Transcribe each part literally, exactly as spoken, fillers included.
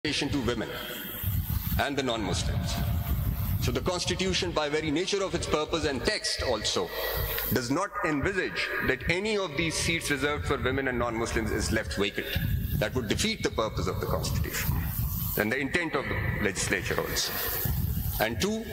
to women and the non-Muslims. So the Constitution, by very nature of its purpose and text also, does not envisage that any of these seats reserved for women and non-Muslims is left vacant. That would defeat the purpose of the Constitution and the intent of the legislature also. And two,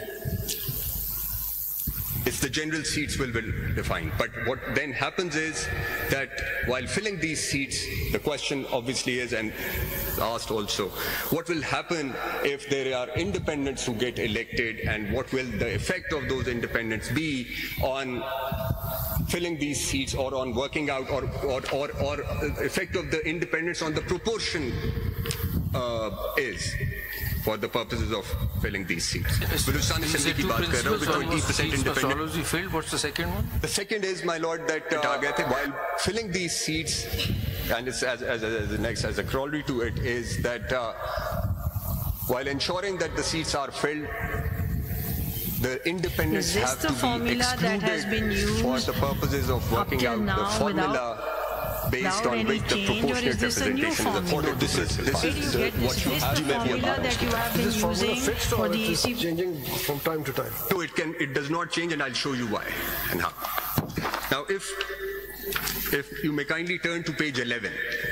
it's the general seats will be defined. But what then happens is that while filling these seats, the question obviously is, and asked also, what will happen if there are independents who get elected, and what will the effect of those independents be on filling these seats, or on working out, or or or, or effect of the independents on the proportion uh, is for the purposes of filling these seats. Balochistan Assembly ki baat kar raha hu, with twenty percent independent. You filled. What's the second one? The second is, my lord, that uh, while filling these seats, and it's as, as, as the next, as a corollary to it, is that uh, while ensuring that the seats are filled, the independents have to be excluded that has been used for the purposes of working out the formula based on which the proportionate representation is afforded. This is this is uh, what you have. Is this formula that you have been using fixed, or it is changing from time to time? No, it can. It does not change, and I'll show you why and how. Now, if if you may kindly turn to page eleven,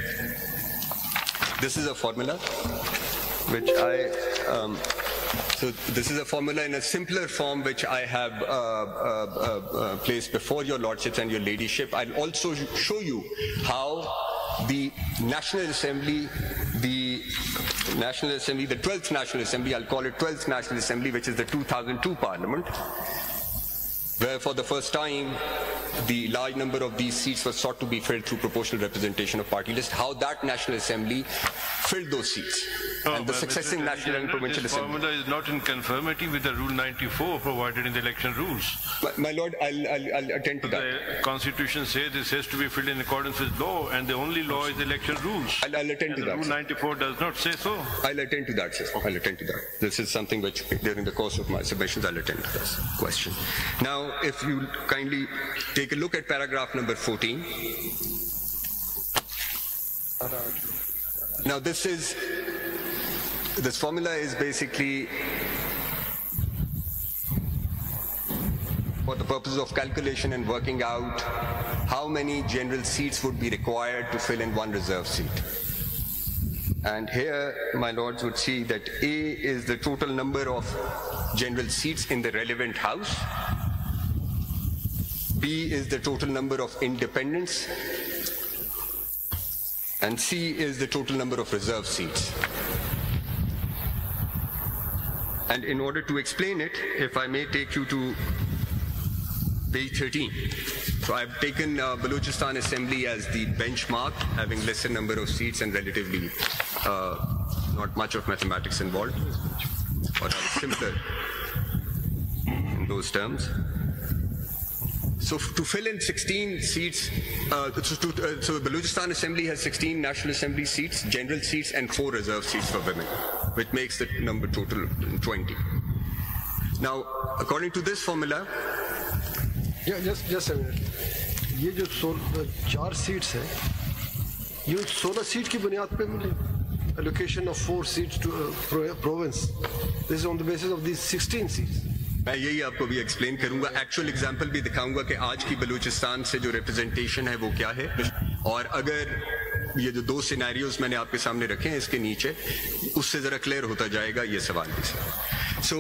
this is a formula which I. Um, So this is a formula in a simpler form which I have uh, uh, uh, placed before your lordships and your ladyship. I'll also show you how the National Assembly, the National Assembly, the twelfth National Assembly, I'll call it twelfth National Assembly, which is the two thousand two Parliament, where for the first time the large number of these seats were sought to be filled through proportional representation of party list, how that National Assembly filled those seats. Oh, and the successive national and provincial this assembly. formula is not in conformity with the Rule ninety-four provided in the election rules. My, my lord, I'll, I'll, I'll attend to that. The Constitution says this has to be filled in accordance with law, and the only law is the election rules. I'll, I'll attend and to that. Rule ninety-four does not say so. I'll attend to that, sir. I'll attend to that. This is something which, during the course of my submissions, I'll attend to this question. Now, if you kindly take a look at paragraph number fourteen. Now, this is. This formula is basically for the purpose of calculation and working out how many general seats would be required to fill in one reserve seat. And here, my lords would see that A is the total number of general seats in the relevant house. B is the total number of independents. And C is the total number of reserve seats. And in order to explain it, if I may take you to page thirteen. So I've taken uh, Balochistan Assembly as the benchmark, having lesser number of seats and relatively uh, not much of mathematics involved, or rather simpler in those terms. So to fill in sixteen seats, uh, so, to, uh, so Balochistan Assembly has sixteen National Assembly seats, general seats, and four reserve seats for women, which makes the number total twenty. Now, according to this formula, yeah, just just a minute. ये जो चार seats हैं, ये सोलह seat की बुनियाद पे मिले. Allocation of four seats to a province. This is on the basis of these sixteen seats. मैं यही आपको भी एक्सप्लेन करूंगा, एक्चुअल एग्जांपल भी दिखाऊंगा कि आज की बलूचिस्तान से जो रिप्रेजेंटेशन है वो क्या है, और अगर ये जो दो सिनेरियोज मैंने आपके सामने रखे हैं इसके नीचे, उससे जरा क्लियर होता जाएगा ये सवाल भी sir. So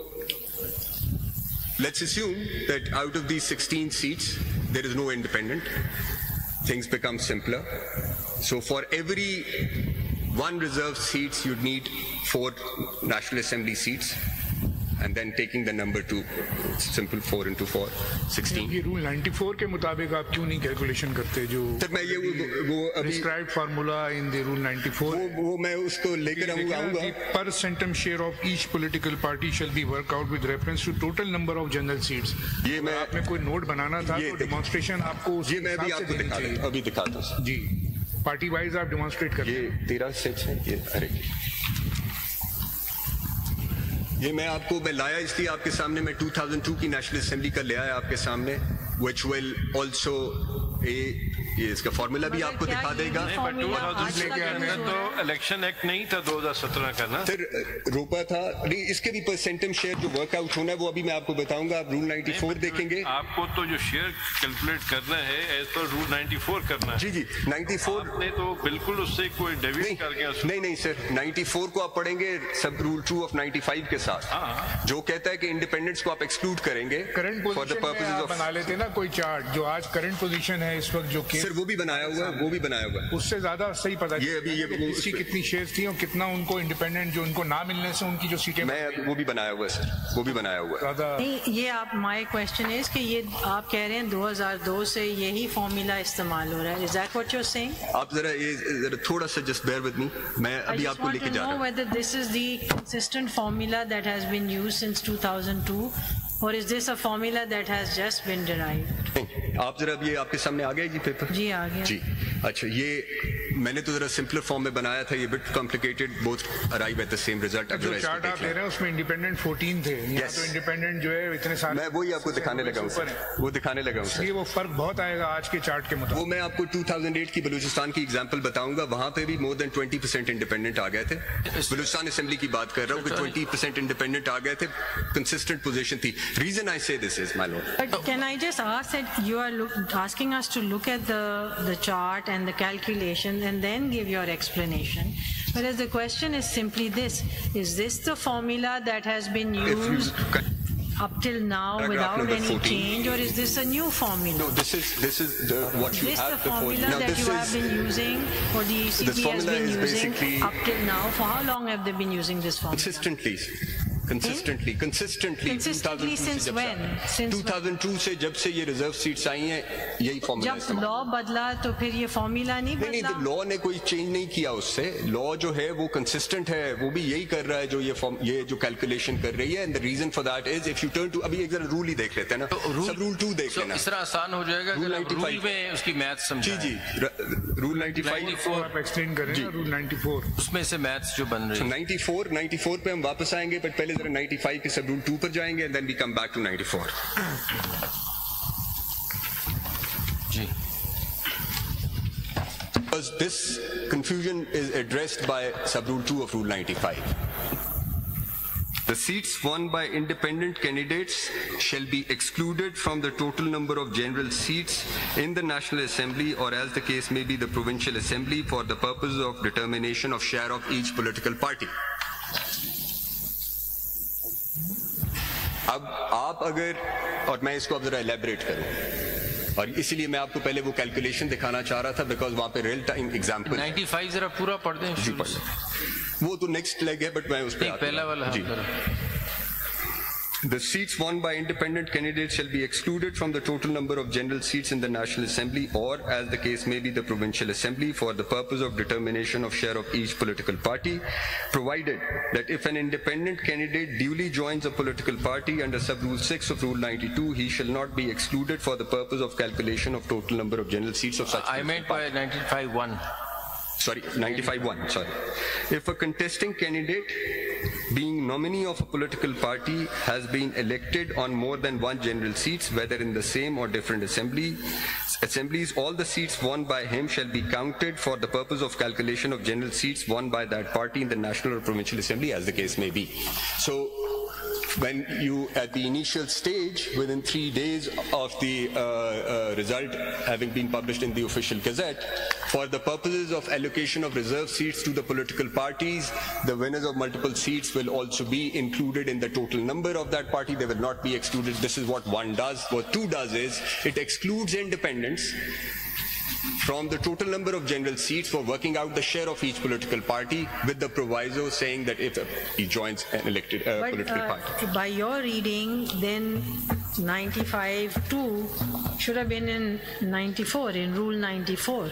let's assume that out of these sixteen seats there is no independent. Things become simpler. So for every one reserved seats you'd need four National Assembly seats. And then taking the number to simple four into four, sixteen. ये rule ninety-four के मुताबिक आप क्यों नहीं calculation करते जो sir मैं ये वो, वो अभी prescribed formula in the rule ninety-four वो वो मैं उसको लेकर आऊँगा. Per centum share of each political party shall be worked out with reference to total number of general seats. ये मैं आपने कोई नोट बनाना था तो demonstration आपको ये मैं अभी आपको दिखा दूँ, अभी दिखाता हूँ जी. पार्टी वाइज आप demonstrate करते हैं. ये तेरह सेट्स हैं ये. अरे ये मैं आपको मैं लाया इसलिए आपके सामने, मैं two thousand two की नेशनल असेंबली का ले आया आपके सामने, which will also a ये इसका फॉर्मूला भी आपको क्या दिखा ये देगा। भी formula आज तक यूज हो रहा है? तो इलेक्शन एक्ट नहीं था दो हज़ार सत्रह का ना, फिर रोका था नहीं, इसके भी परसेंटेज शेयर जो वर्कआउट होना है वो अभी मैं आपको बताऊंगा। आप रूल चौरानवे देखेंगे, आपको तो जो शेयर कैलकुलेट करना है एज पर रूल चौरानवे करना है। जी जी चौरानवे आपने तो बिल्कुल उससे कोई डेविएट नहीं कर गया। नहीं नहीं सर, चौरानवे को आप पढ़ेंगे सब रूल टू ऑफ पचानवे के साथ, हाँ। जो कहता है कि इंडिपेंडेंस को आप एक्सक्लूड करेंगे करंट फॉर द पोजीशन में पर्पसेस आप ऑफ। बना लेते ना कोई चार्ट जो आज करंट पोजीशन है इस वक्त जो केस, सर वो भी बनाया हुआ है, वो भी बनाया हुआ है। उससे ज्यादा सही पता ये अभी ये- चलेगा कि किसकी कितनी शेयर्स थी और कितना उनको इंडिपेंडेंट जो उनको ना मिलने से उनकी जो सीटें मैं अभी वो भी बनाया हुआ है सर, वो भी बनाया हुआ है। ज्यादा नहीं, ये आप माय क्वेश्चन इज कि ये आप कह रहे हैं दो हज़ार दो से यही फॉर्मूला इस्तेमाल हो रहा है। Is that what you are saying? आप जरा ये जरा थोड़ा सा जस्ट बेयर विद मी, मैं I अभी just आपको want लेके to जा रहा know हूँ। whether this is the consistent formula that has been used since two thousand two, or is this a formula that has just been derived? नहीं, आप जरा अब ये आपके सामने आ गया जी पेपर? जी आ गया। जी अच्छा, ये मैंने तो जरा सिंपलर फॉर्म में बनाया था, ये bit complicated, both arrive at the same result. जो चार्ट आप ले रहे हैं उसमें इंडिपेंडेंट चौदह थे, यहाँ Yes. तो इंडिपेंडेंट जो है इतने सारे, मैं वही आपको दिखाने लगा हूँ ऊपर सर, है। वो दिखाने लगा हूँ सर। इसलिए वो फर्क बहुत आएगा आज के चार्ट के वो मुताबिक। मैं आपको दो हज़ार आठ की बलूचिस्तान की एग्जांपल बताऊंगा, वहां पे भी मोर देन बीस परसेंट इंडिपेंडेंट आ गए थे। बलूचिस्तान असेंबली की बात कर रहा हूँ कि बीस परसेंट इंडिपेंडेंट आ गए थे, कंसिस्टेंट पोजीशन थी। Reason I say this is my lord, But can I just ask that you are look, asking us to look at the the chart and the calculations and then give your explanation, whereas the question is simply this: is this the formula that has been if you used cut- up till now Paragraph without number any fourteen. change, or is this a new formula? no, this is this is the what Is you this the have before. formula Now that this you have is been using, or the E C This B has formula been is using basically- up till now? For how long have they been using this formula? consistently consistently consistently Consistently दो हज़ार दो since से जब when? से- Since दो हज़ार दो से जब से ये रिजर्व सीट्स आई हैं, यही फॉर्मूला जब इस्तेमाल। लॉ बदला तो फिर ये फॉर्मूला नहीं नहीं नहीं, बदला? लॉ ने कोई चेंज नहीं किया उससे, लॉ जो है वो कंसिस्टेंट है, वो भी यही कर रहा है जो ये फॉर्म ये जो कैलकुलेशन कर रही है। And the reason for that is if you turn to, अभी एक जरा रूल ही देख लेते हैं ना, सब रूल टू देख तो लेना। इस तरह आसान हो जाएगा Rule अगर आप रूल ninety-five में उसकी मैथ जी समझाएं। जी, रूल ninety-four चौरानवे आप एक्सटेंड करें ना रूल चौरानवे। उसमें से मैथ्स जो बन रही है। चौरानवे चौरानवे पे हम वापस आएंगे, बट पहले जरा पचानवे के सब रूल टू पर जाएंगे and then we come back to चौरानवे। जी Because this confusion is addressed by sub-rule two of Rule ninety-five. The seats won by independent candidates shall be excluded from the total number of general seats in the National Assembly, or as the case may be the Provincial Assembly, for the purpose of determination of share of each political party. अब आप अगर, और मैं इसको अब जरा elaborate करूं, और इसीलिए मैं आपको पहले वो कैलकुलेशन दिखाना चाह रहा था, बिकॉज वहां पे रियल टाइम एग्जाम्पल पचानवे जरा पूरा पढ़ दें जी शुरू पढ़ से। लें। वो तो नेक्स्ट लेग है, बट मैं उस पर नहीं, पहला वाला जी। हाँ, The seats won by independent candidates shall be excluded from the total number of general seats in the National Assembly, or as the case may be the Provincial Assembly, for the purpose of determination of share of each political party, provided that if an independent candidate duly joins a political party under sub-rule six of Rule ninety-two, he shall not be excluded for the purpose of calculation of total number of general seats of such I political meant by ninety-five one. sorry, ninety-five one, sorry. If a contesting candidate, being nominee of a political party, has been elected on more than one general seats, whether in the same or different assembly, assemblies, all the seats won by him shall be counted for the purpose of calculation of general seats won by that party in the National or Provincial Assembly, as the case may be. So, when you, at the initial stage, within three days of the uh, uh, result having been published in the official gazette, for the purposes of allocation of reserve seats to the political parties, the winners of multiple seats will also be included in the total number of that party. They will not be excluded. This is what one does. What two does is, it excludes independents from the total number of general seats for working out the share of each political party, with the proviso saying that if he joins an elected uh, But political uh, party. by your reading, then ninety-five two should have been in ninety-four, in Rule ninety-four.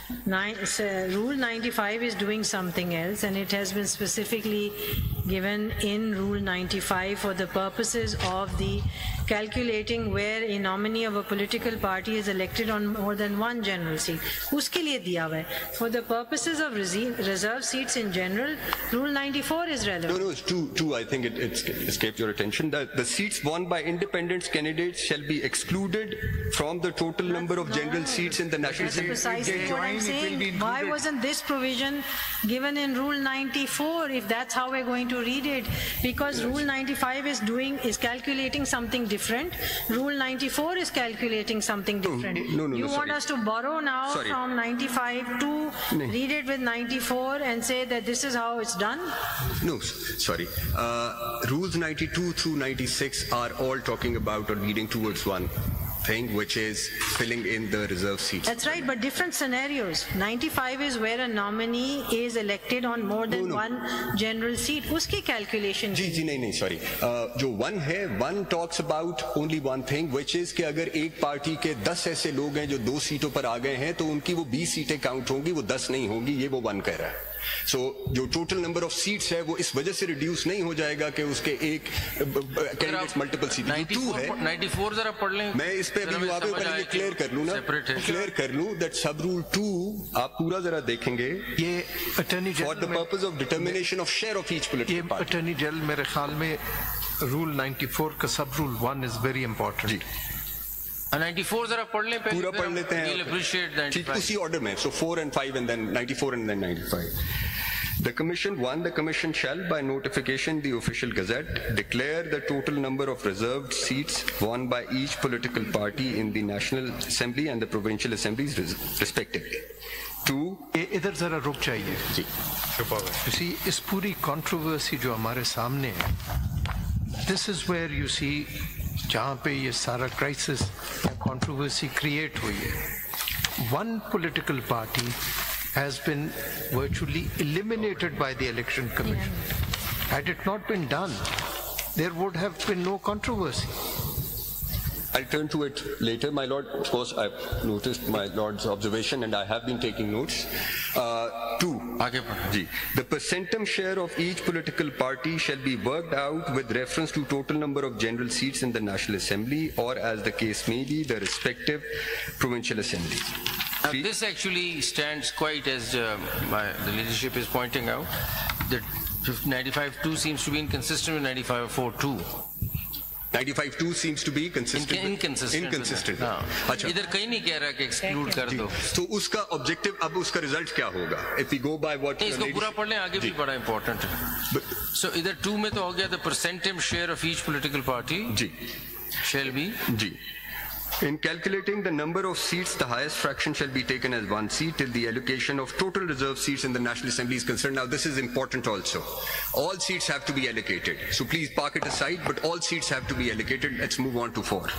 Nine, so Rule ninety-five is doing something else, and it has been specifically given in Rule ninety-five for the purposes of the calculating where a nominee of a political party is elected on more than one general seat. Uske liye diya hua hai. For the purposes of reserve seats in general, Rule ninety-four is relevant. No, no, it's two, two I think it, it escaped your attention. The, the seats won by independent candidates shall be excluded from the total number of no, general seats in the national That's precisely what I'm saying. Why wasn't this provision given in Rule ninety-four if that's how we're going to read it? Because Rule ninety-five is doing, is calculating something different. Rule ninety-four is calculating something different. No, no, no, you no, want sorry. us to borrow now Sorry. from ninety-five to No. read it with ninety-four and say that this is how it's done? No, sorry. Uh, rules ninety-two through ninety-six are all talking about or leading towards one thing, which is filling in the reserve seats. That's right, but different scenarios. ninety-five is where a nominee is elected on more than No, no. one general seat. Uski calculation. जी जी नहीं नहीं sorry जो one है one talks about only one thing which is कि अगर एक party के दस ऐसे लोग हैं जो दो सीटों पर आ गए हैं तो उनकी वो बीस सीटें काउंट होंगी, वो दस नहीं होंगी, ये वो वन कह रहा है. सो so, जो टोटल नंबर ऑफ सीट्स है वो इस वजह से रिड्यूस नहीं हो जाएगा कि उसके एक कैंडिडेट्स मल्टीपल सीट टू है. ninety-four जरा पढ़ लें. मैं इस पे अभी आगे पहले क्लियर कर लूं ना, क्लियर कर लूं दैट सब रूल टू आप पूरा जरा देखेंगे. ये attorney general for the purpose of determination of share of each political party. Attorney general मेरे ख्याल में रूल ninety-four का सब rule one is very important. जी ninety-four जरा पढ़ लें पहले. पूरा पढ़ लेते हैं. We'll appreciate that. ठीक उसी ऑर्डर में. So four and five and then ninety-four and then ninety-five. The Commission, one, the Commission shall, by notification the official gazette, declare the total number of reserved seats won by each political party in the National Assembly and the Provincial Assemblies respectively. Two, इधर जरा रुक जाइए. जी. You see, इस पूरी controversy जो हमारे सामने है, this is where you see जहाँ पे ये सारा crisis या controversy create हुई है. One political party has been virtually eliminated by the Election Commission. Had it not been done, there would have been no controversy. I'll turn to it later, my lord. Of course, I've noticed my lord's observation and I have been taking notes. Uh, two, Ji, the percentum share of each political party shall be worked out with reference to total number of general seats in the National Assembly or, as the case may be, the respective provincial assemblies. Now, this actually stands quite as uh, my, the leadership is pointing out, that ninety-five two seems to be inconsistent with ninety-five four two. ninety-five two seems to be consistent. In, inconsistent. Inconsistent. अच्छा. इधर कहीं नहीं कह रहा कि exclude कर दो. तो उसका objective, अब उसका result क्या होगा? If we go by what इसको पूरा पढ़ लें, आगे भी बड़ा important है. So इधर two में तो हो गया the percentage share of each political party. Ji. Shall be. Ji. In calculating the number of seats, the highest fraction shall be taken as one seat till the allocation of total reserve seats in the National Assembly is concerned. Now, this is important also. All seats have to be allocated. So please park it aside, but all seats have to be allocated. Let's move on to four.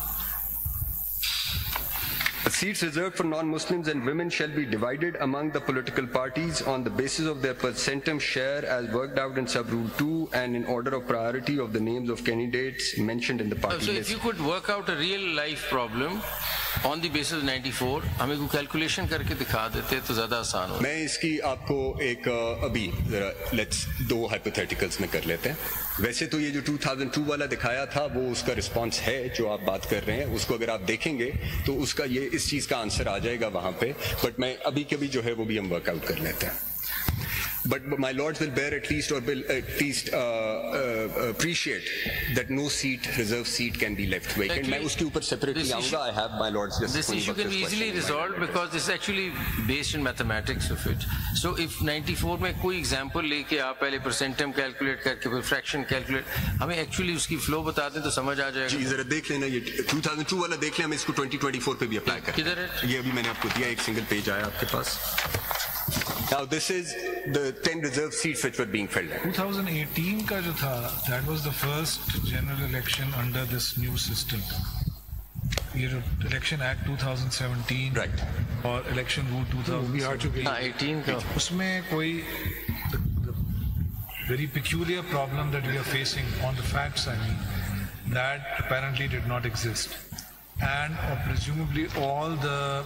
The seats reserved for non-Muslims and women shall be divided among the political parties on the basis of their percentum share as worked out in sub-rule two and in order of priority of the names of candidates mentioned in the party so list. So if you could work out a real life problem on the basis of ninety-four, हमें को calculation करके दिखा देते तो ज़्यादा आसान हो. मैं इसकी आपको एक अभी जरा लेट्स दो हाइपोथेटिकल्स में कर लेते हैं. वैसे तो ये जो two thousand two वाला दिखाया था वो उसका रिस्पांस है जो आप बात कर रहे हैं, उसको अगर आप देखेंगे तो उसका ये इस चीज का आंसर आ जाएगा वहां पे, बट मैं अभी कभी जो है वो भी हम वर्कआउट कर लेते हैं. But my lords will bear at least or will at least uh, uh, appreciate that no seat, reserve seat can be left vacant. मैं उसके ऊपर separately आऊँगा. I have my lords just. This issue can be easily resolved because this is actually based in mathematics of it. So if ninety-four में कोई example लेके आप पहले percentum calculate करके फिर fraction calculate, हमें actually उसकी flow बता दें तो समझ आ जाएगा. जी जरा देख लेना ये two thousand two वाला देख लें, हम इसको twenty twenty-four पे भी apply करें. किधर है? ये अभी मैंने आपको दिया, एक single page आया आपके पास. Now this is the ten reserve seats which were being filled. twenty eighteen का जो था, that was the first general election under this new system. ये जो Election Act twenty seventeen right. और Election Rule two thousand eighteen का उसमें कोई the, the very peculiar problem that we are facing on the facts, I mean, that apparently did not exist. And or presumably all the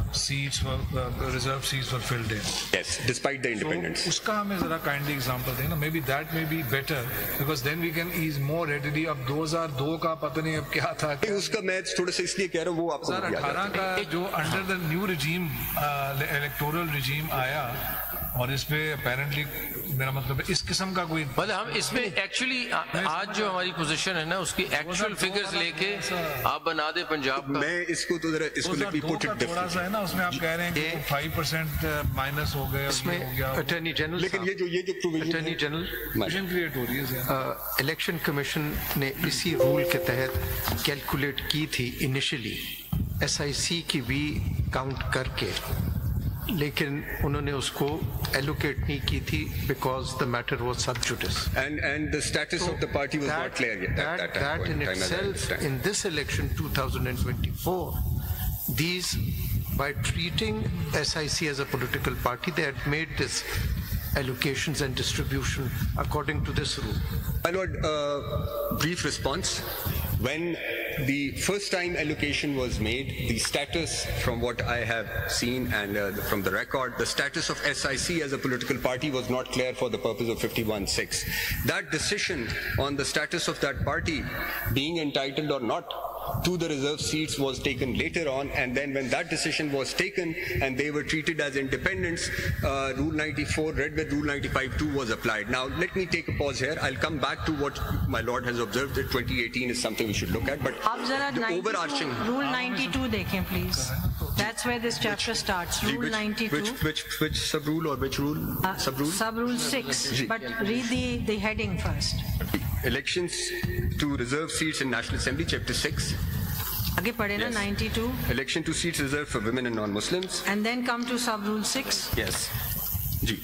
seats were uh, reserved seats were filled in. Yes, despite the independents. So उसका हमें जरा kindly example देना. Maybe that may be better because then we can ease more readily. अब दो हज़ार दो का पता नहीं अब क्या था. उसका मैं थोड़ा सा इसलिए कह रहा हूँ वो आपको दो हज़ार अठारह का जो under the new regime uh, electoral regime आया और इसमें apparently मेरा मतलब इस किस्म का कोई मतलब हम इसमें एक्चुअली आज जो हमारी पोजीशन है ना उसकी एक्चुअल फिगर्स लेके आप बना दे पंजाब का. मैं इसको तो जरा इसको लेट मी पुट इट थोड़ा सा है ना उसमें आप कह रहे हैं कि फाइव परसेंट माइनस हो गए इसमें अटॉर्नी जनरल लेकिन ये जो ये जो provision attorney general provision create हो रही है. इलेक्शन कमीशन ने इसी रूल के तहत कैलकुलेट की थी इनिशियली एसआईसी की भी काउंट करके, लेकिन उन्होंने उसको एलोकेट नहीं की थी because the matter was sub judice. And and the status so of the party was that, not clear yet. That, that, that, that in time, itself, in this election two thousand twenty-four, these by treating S I C as a political party, they had made this allocations and distribution according to this rule. My Lord, uh, brief response. When the first time allocation was made, the status, from what I have seen and uh, from the record, the status of S I C as a political party was not clear for the purpose of fifty-one six. That decision on the status of that party being entitled or not to the reserve seats was taken later on, and then when that decision was taken and they were treated as independents, uh, Rule ninety-four, read with Rule ninety-five two was applied. Now let me take a pause here. I'll come back to what my Lord has observed that twenty eighteen is something we should look at, but आप जरा the overarching Rule ninety-two देखें please. That's where this chapter starts. Rule which, ninety-two. Which which which sub rule or which rule? Uh, sub rule? Sub rule six. But read the the heading first. Elections to reserve seats in National Assembly, Chapter six. आगे पढ़े ना Yes. ninety-two. Election to seats reserved for women and non-Muslims. And then come to sub rule six. Yes. Ji.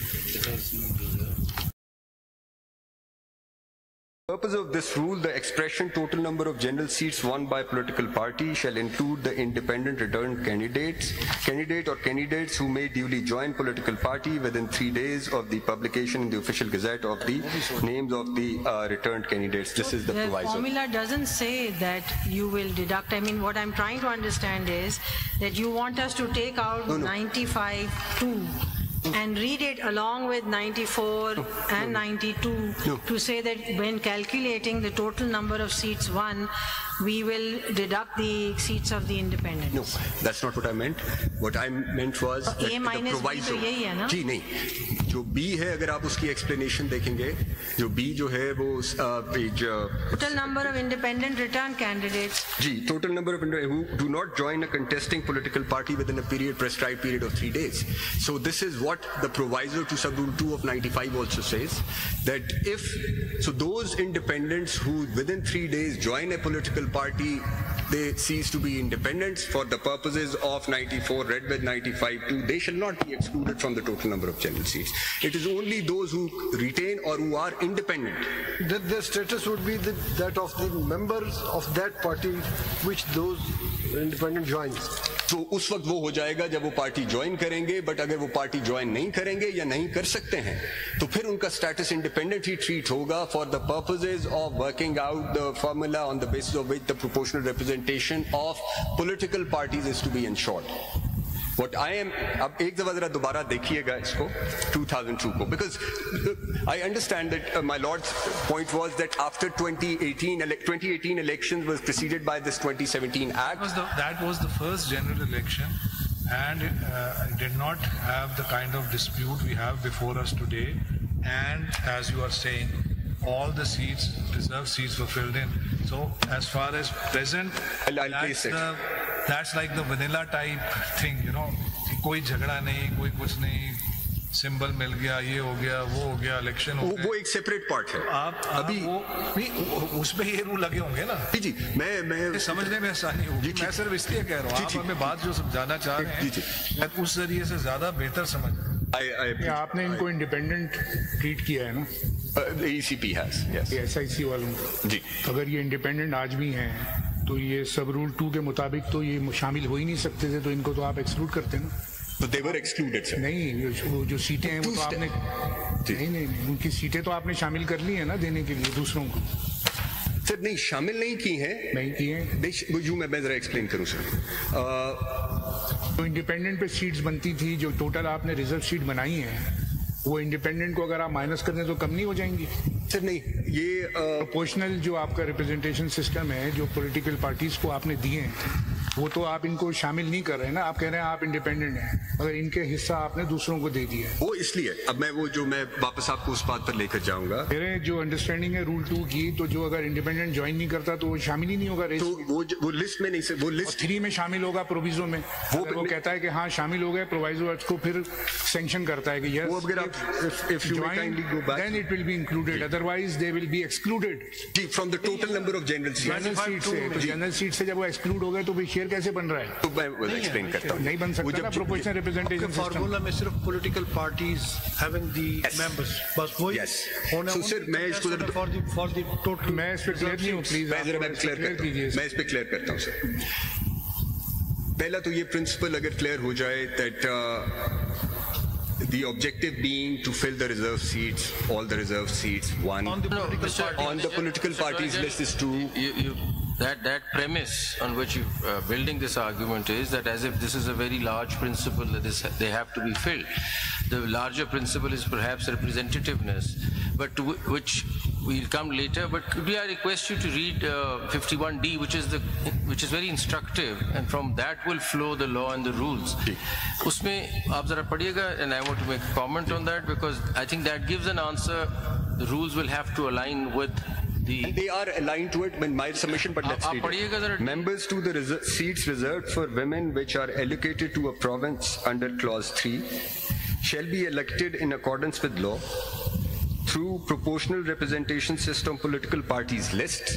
For the purpose of this rule, the expression total number of general seats won by a political party shall include the independent returned candidates, candidate or candidates who may duly join political party within three days of the publication in the official gazette of the names of the uh, returned candidates. This is the The proviso. formula doesn't say that you will deduct. I mean, what I'm trying to understand is that you want us to take out No, no. ninety-five two and read it along with ninety-four and ninety-two No. to say that when calculating the total number of seats won, we will deduct the seats of the independents. No, that's not what I meant. What I meant was that A the minus B proviso. तो यही है ना? जी नहीं, जो B है अगर आप उसकी explanation देखेंगे, जो B जो है वो उस, uh, page uh, Total number of independent return candidates. Ji total number of individuals who do not join a contesting political party within a period prescribed period of three days. So this is what the proviso to sub rule two of ninety-five also says, that if so those independents who within three days join a political party, they cease to be independents for the purposes of ninety-four, read with ninety-five two, they shall not be excluded from the total number of general seats. It is only those who retain or who are independent. That their status would be the, that of the members of that party which those independent joins. तो उस वक्त वो हो जाएगा जब वो party join करेंगे, but अगर वो पार्टी ज्वाइन नहीं करेंगे या नहीं कर सकते हैं तो फिर उनका स्टेटस इंडिपेंडेंट ही ट्रीट होगा for the purposes of working out the formula on the basis of which the proportional representation of political parties is to be ensured. What I am, अब एक दफा जरा दोबारा देखिएगा इसको two thousand two को, because uh, I understand that uh, my lord's point was that after twenty eighteen, ele twenty eighteen elections was preceded by this twenty seventeen That act. was the, that was the first general election, and uh, it did not have the kind of dispute we have before us today. And as you are saying, all the seats, reserved seats were filled in. So as far as present, I'll- I'll that's, place it. the, that's like the vanilla type thing, you know. कि कोई झगड़ा नहीं, कोई कुछ नहीं, symbol मिल गया, ये हो गया, वो हो गया, इलेक्शन हो वो, गया. वो एक सेपरेट पार्ट है. आप अभी वो नहीं, उसमें ये रूल लगे होंगे ना. जी जी मैं मैं ये समझने में आसानी होगी. मैं सिर्फ इसलिए कह रहा हूँ, जी, आप जी. हमें बात जो समझाना चाह रहे जी, जी. हैं, मैं उस जरिए से ज्यादा बेहतर समझ. I, I, ये आपने इनको इंडिपेंडेंट ट्रीट किया है ना uh, the E C P has, yes. S I C वालों को. जी. अगर ये इंडिपेंडेंट आज भी हैं तो ये सब रूल टू के मुताबिक तो ये शामिल हो ही नहीं सकते थे, तो इनको तो आप एक्सक्लूड करते हैं ना. So they were excluded, sir. नहीं, वो जो सीटें हैं वो तो आपने जी. नहीं नहीं नहीं, उनकी सीटें तो आपने शामिल कर ली है ना देने के लिए दूसरों को. सर नहीं शामिल नहीं की हैं. नहीं की हैं. नहीं, यूं मैं मैं जरा एक्सप्लेन करूं सर. तो इंडिपेंडेंट पे सीट्स बनती थी, जो टोटल आपने रिजर्व सीट बनाई है वो इंडिपेंडेंट को अगर आप माइनस कर दें तो कम नहीं हो जाएंगी? सर नहीं, ये प्रोपोर्शनल जो आपका रिप्रेजेंटेशन सिस्टम है जो पॉलिटिकल पार्टीज को आपने दिए हैं वो तो आप इनको शामिल नहीं कर रहे हैं ना, आप कह रहे हैं आप इंडिपेंडेंट हैं, मगर इनके हिस्सा आपने दूसरों को दे दिया है। वो इसलिए अब मैं वो जो मैं वापस आपको उस बात पर लेकर जाऊंगा, मेरे जो अंडरस्टैंडिंग है रूल टू की, तो जो अगर इंडिपेंडेंट ज्वाइन नहीं करता तो वो शामिल ही नहीं होगा रेस। तो वो वो लिस्ट में नहीं सर, वो लिस्ट थ्री में शामिल होगा प्रोविजो में, वो वो कहता है कि हाँ शामिल हो गए, प्रोवाइजो उसको फिर सैंक्शन करता है कि वो अगर आप if you may kindly go back, then it will be included, otherwise they will be excluded from the total number of general seats. General seat से, तो जनरल सीट से जब वो एक्सक्लूड हो गए तो फिर शेयर कैसे बन रहा है? तो मैं वो एक्सप्लेन करता हूँ। नहीं बन सकता ना प्रोपोर्शनल रिप्रेजेंटेशन सिस्टम। फार्मूला में सिर्फ political parties having the members, बस वही होना। सो सर मैं इसको for the for the total, मैं इस पे क्लियर नहीं हूँ, प्लीज मैं जरा मैं क्लियर करता हूँ, मैं इस पे क्लियर करता हूँ सर। पहला तो ये प्रिंसिपल अगर क्लियर हो जाए that the objective being to fill the reserve seats, all the reserve seats, one on the political, no, party. on the political parties list is two. You, you, that, that premise on which you are uh, building this argument is that as if this is a very large principle that is, they have to be filled. The larger principle is perhaps representativeness, but to which we'll come later. But could I request you to read uh, fifty-one D, which is the which is very instructive, and from that will flow the law and the rules. Usme aap zara padiyega, and I want to make a comment on that because I think that gives an answer. The rules will have to align with the. And they are aligned to it in my submission, but let's read it. Members to the reser seats reserved for women which are allocated to a province under clause three shall be elected in accordance with law through proportional representation system political parties list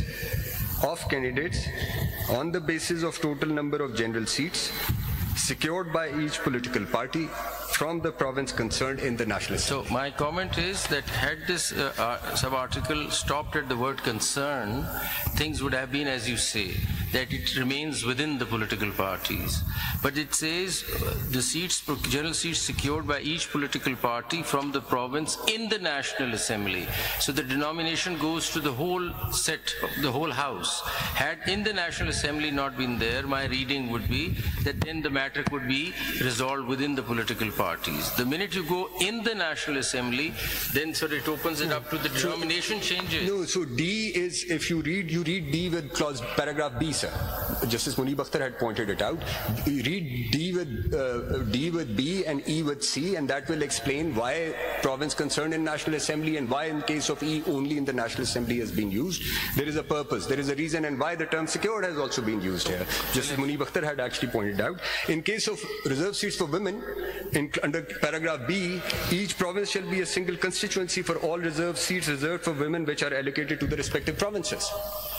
of candidates on the basis of total number of general seats secured by each political party from the province concerned in the National Assembly. So my comment is that had this uh, uh, sub-article stopped at the word concern, things would have been as you say, that it remains within the political parties. But it says uh, the seats, general seats secured by each political party from the province in the National Assembly. So the denomination goes to the whole set, the whole house. Had in the National Assembly not been there, my reading would be that then the matter could be resolved within the political parties. The minute you go in the National Assembly, then so it opens it up to the denomination changes. No, so D is, if you read, you read D with clause paragraph B, sir. Justice Munib Akhtar had pointed it out. You read D with uh, D with B and E with C, and that will explain why province concerned in National Assembly and why in case of E only in the National Assembly has been used. There is a purpose, there is a reason, and why the term secured has also been used here. Justice Munib Akhtar had actually pointed out. In case of reserved seats for women, in, under paragraph B, each province shall be a single constituency for all reserved seats reserved for women which are allocated to the respective provinces.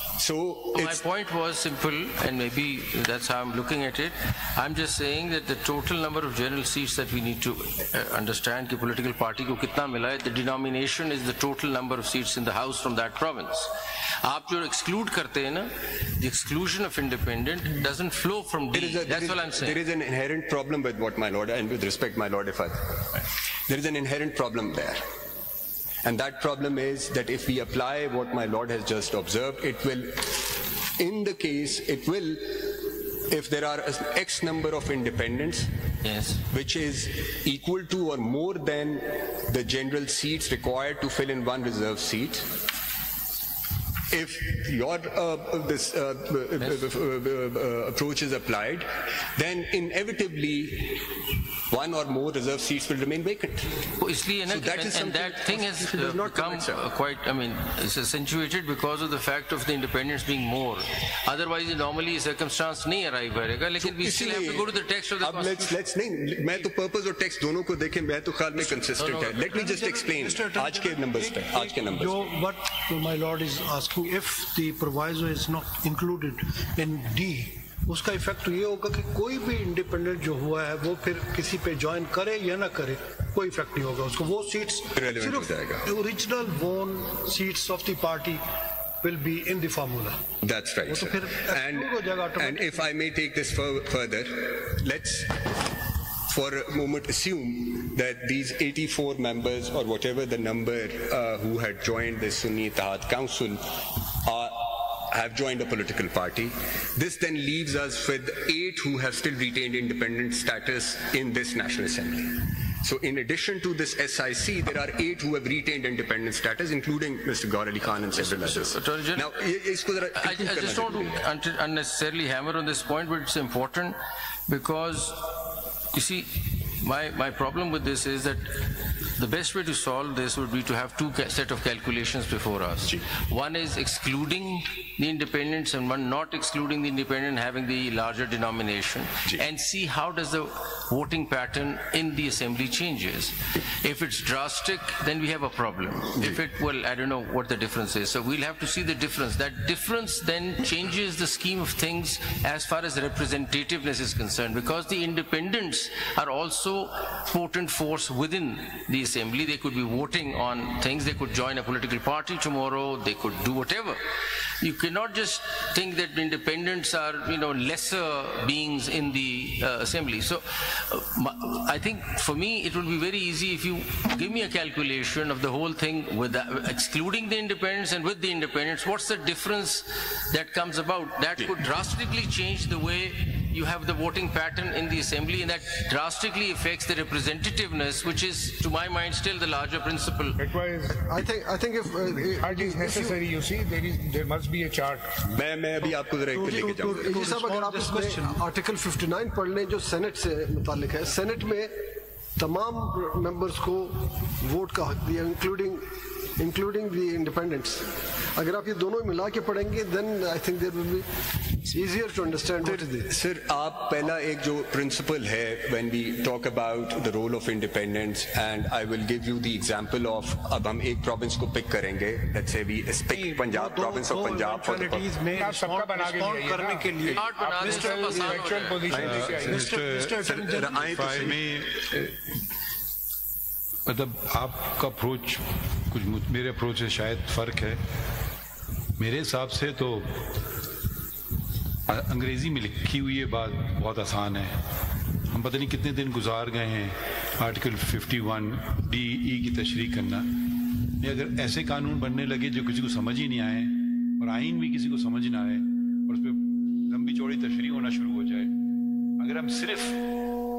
So my point was simple, and maybe that's how I'm looking at it. I'm just saying that the total number of general seats that we need to uh, understand, कि political party को कितना मिला है, the denomination is the total number of seats in the house from that province. आप जो exclude करते हैं ना, the exclusion of independent doesn't flow from D. A, that's what I'm saying. There is an inherent problem with what my lord, and with respect, my lord, if I, there is an inherent problem there. And that problem is that if we apply what my lord has just observed, it will, in the case, it will, if there are X number of independents, yes, which is equal to or more than the general seats required to fill in one reserve seat, if your uh, this uh, yes. uh, uh, uh, approach is applied, then inevitably one or more reserve seats will remain vacant. So that is and that thing has uh, become uh, quite, I mean, it's accentuated because of the fact of the independents being more. Otherwise, normally a circumstance nahi arrive karega, lekin we still have to go to the text of the constitution. Let's, let's, nahin, main to purpose or text dono ko dekhe, main to khayal mein consistent hai. Let me just explain. Aaj ke numbers pe, aaj ke numbers pe. What my lord is asking, if the proviso is not included in D, उसका effect ये होगा कि कोई भी independent जो हुआ है वो फिर किसी पे ज्वाइन करे या ना करे, कोई इफेक्ट नहीं होगा उसको. वो सीट्स सिर्फ original won seats of the party will be in the formula. That's right, sir. And, and if I may take this further, let's for a moment assume that these eighty-four members or whatever the number uh, who had joined the Sunni Ittihad Council are have joined a political party. This then leaves us with eight who have still retained independent status in this National Assembly. So in addition to this S I C, there are eight who have retained independent status, including Mister Gaur Ali Khan and several others. Now, I, I just don't want to unnecessarily hammer on this point, but it's important because, you see, my, my problem with this is that the best way to solve this would be to have two set of calculations before us. One is excluding the independents and one not excluding the independent, having the larger denomination, and see how does the voting pattern in the assembly changes. If it's drastic, then we have a problem. If it, well, I don't know what the difference is. So we'll have to see the difference. That difference then changes the scheme of things as far as representativeness is concerned, because the independents are also potent force within the assembly. They could be voting on things, they could join a political party tomorrow, they could do whatever. You cannot just think that the independents are, you know, lesser beings in the uh, assembly. So uh, I think for me it would be very easy if you give me a calculation of the whole thing with the, excluding the independents and with the independents, what's the difference that comes about. That could drastically change the way you have the voting pattern in the assembly, and that drastically affects the representativeness, which is, to my mind, still the larger principle. I think, I think if uh, it is necessary, you, you see, there is, there must be a chart. मैं मैं अभी आपको जरा एक पे लेके जाऊँगा. जी साहब, अगर आप इसमें आर्टिकल उनसठ पढ़ लें जो सेनेट से मुतालिक है, सेनेट में तमाम मेंबर्स को वोट का हक दिया, इंक्लूडिंग including the independents. अगर आप ये दोनों मिला के पढ़ेंगे, then I think there will be easier to understand what it is. Sir, आप पहला एक जो principle है when we talk about the role of independence, and I will give you the example of, अब हम एक province को pick करेंगे, let's say we pick Punjab, province of Punjab for the आप सबका बना के लिए करने के लिए actual position मतलब आपका अप्रोच कुछ मेरे अप्रोच से शायद फ़र्क है. मेरे हिसाब से तो अंग्रेज़ी में लिखी हुई ये बात बहुत आसान है. हम पता नहीं कितने दिन गुजार गए हैं आर्टिकल इक्यावन डी ई की तशरीह करना. ये अगर ऐसे कानून बनने लगे जो किसी को समझ ही नहीं आए और आइन भी किसी को समझ ना आए और उस पर लंबी चौड़ी तशरीह होना शुरू हो जाए, अगर हम सिर्फ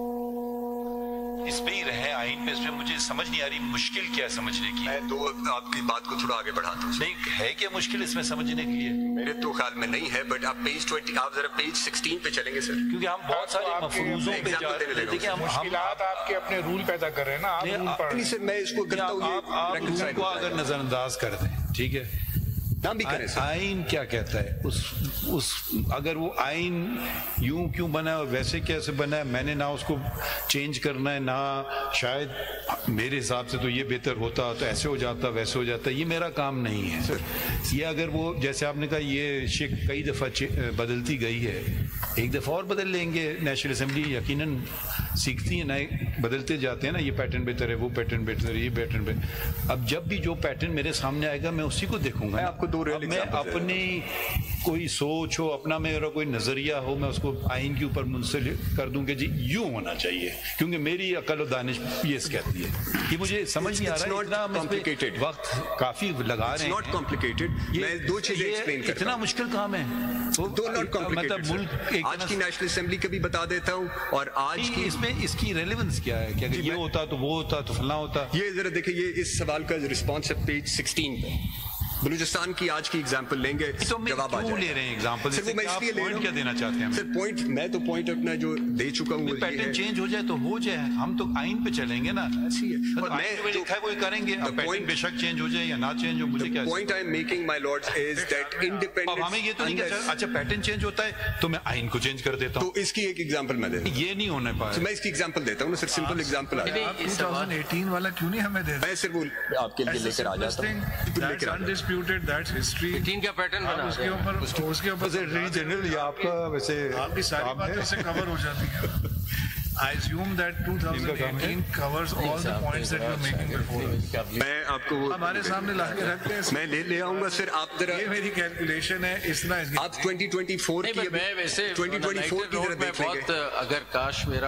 इस पे ही रहे आइन पे, इसमें मुझे समझ नहीं आ रही मुश्किल क्या है समझने की. मैं तो आपकी बात को थोड़ा आगे बढ़ाता हूँ. नहीं है क्या मुश्किल इसमें समझने के लिए? मेरे तो ख्याल में नहीं है, बट आप पेज बीस, आप जरा पेज सोलह पे चलेंगे सर, क्योंकि हम बहुत सारे मफरूजों पे जा रहे हैं. देखिए हम मुश्किलात आपके अपने रूल पैदा कर रहे हैं ना. आप रूल पर मैं इसको करता हूँ, आप रूल को अगर नजरअंदाज कर दें, ठीक है, नाम भी करें सर. आइन क्या कहता है उस उस अगर वो आइन यूं क्यों बना है और वैसे कैसे बना है, मैंने ना उसको चेंज करना है, ना शायद मेरे हिसाब से तो ये बेहतर होता तो ऐसे हो जाता वैसे हो जाता. ये मेरा काम नहीं है सर. ये अगर वो जैसे आपने कहा ये शिक कई दफ़ा बदलती गई है, एक दफ़ा और बदल लेंगे. नेशनल असेंबली यकीनन सीखती है, नए बदलते जाते हैं ना. ये पैटर्न बेहतर है, वो पैटर्न बेहतर है, ये पैटर्न बेहतर. अब जब भी जो पैटर्न मेरे सामने आएगा मैं उसी को देखूंगा. आपको दो मैं अपनी कोई सोच हो, अपना मेरा कोई नजरिया हो, मैं उसको आइन के ऊपर मुंसलिक कर दूं कि जी यूं होना चाहिए, क्योंकि मेरी अकल और दानिश ये कहती है. ये मुझे समझ नहीं आ रहा है. इतना कॉम्प्लिकेटेड वक्त काफी लगा रहे हैं. Not complicated. मैं दो चीजें एक्सप्लेन करता हूं. इतना मुश्किल काम है तो नॉट कॉम्प्लिकेटेड. मतलब मुल्क आज की नेशनल असेंबली का भी बता देता हूं, और आज की इसमें इसकी रेलेवेंस क्या है, क्या ये होता तो वो होता तो फलाना होता. ये जरा देखिए, ये इस सवाल का रिस्पॉन्स है पेज सोलह पे. बलूचिस्तान की आज की एग्जांपल लेंगे, तो जवाब आ जाएगा. ले रहे हैं एग्जांपल, सिर्फ मैं इसलिए ले रहा हूं, क्या देना चाहते हैं सर पॉइंट. मैं तो पॉइंट अपना जो दे चुका हूं, पैटर्न चेंज हो जाए तो हो जाए, हम तो आइन पे चलेंगे ना. अच्छी है, और मैं जो है वो करेंगे. पैटर्न बेशक चेंज हो जाए या ना चेंज हो, मुझे क्या. Point I am making my lords is that independence. अब हमें ये तो नहीं कहता अच्छा पैटर्न चेंज होता है तो मैं आइन को चेंज कर देता हूं. तो इसकी एक एग्जांपल मैं दे दूं. ये नहीं होने पाया. मैं इसकी एग्जांपल देता हूं ना सर, सिंपल एग्जांपल. दो हज़ार अठारह वाला क्यों नहीं हमें दे. मैं सिर्फ आपके लिए लेकर आ जाता हूं. That's undisputed, that's history. तीन का पैटर्न बना उसके ऊपर उसके ऊपर जनरल आपका वैसे आपकी सारी बातें से कवर हो जाती है. I assume that twenty eighteen covers all the points that you are making before us. मैं आपको हमारे सामने ला के रखते हैं. मैं ले ले आऊंगा सर. आप जरा, ये मेरी कैलकुलेशन है, इतना आप ट्वेंटी ट्वेंटी फोर की, मैं वैसे ट्वेंटी ट्वेंटी फोर की जरा देख लेंगे. अगर काश मेरा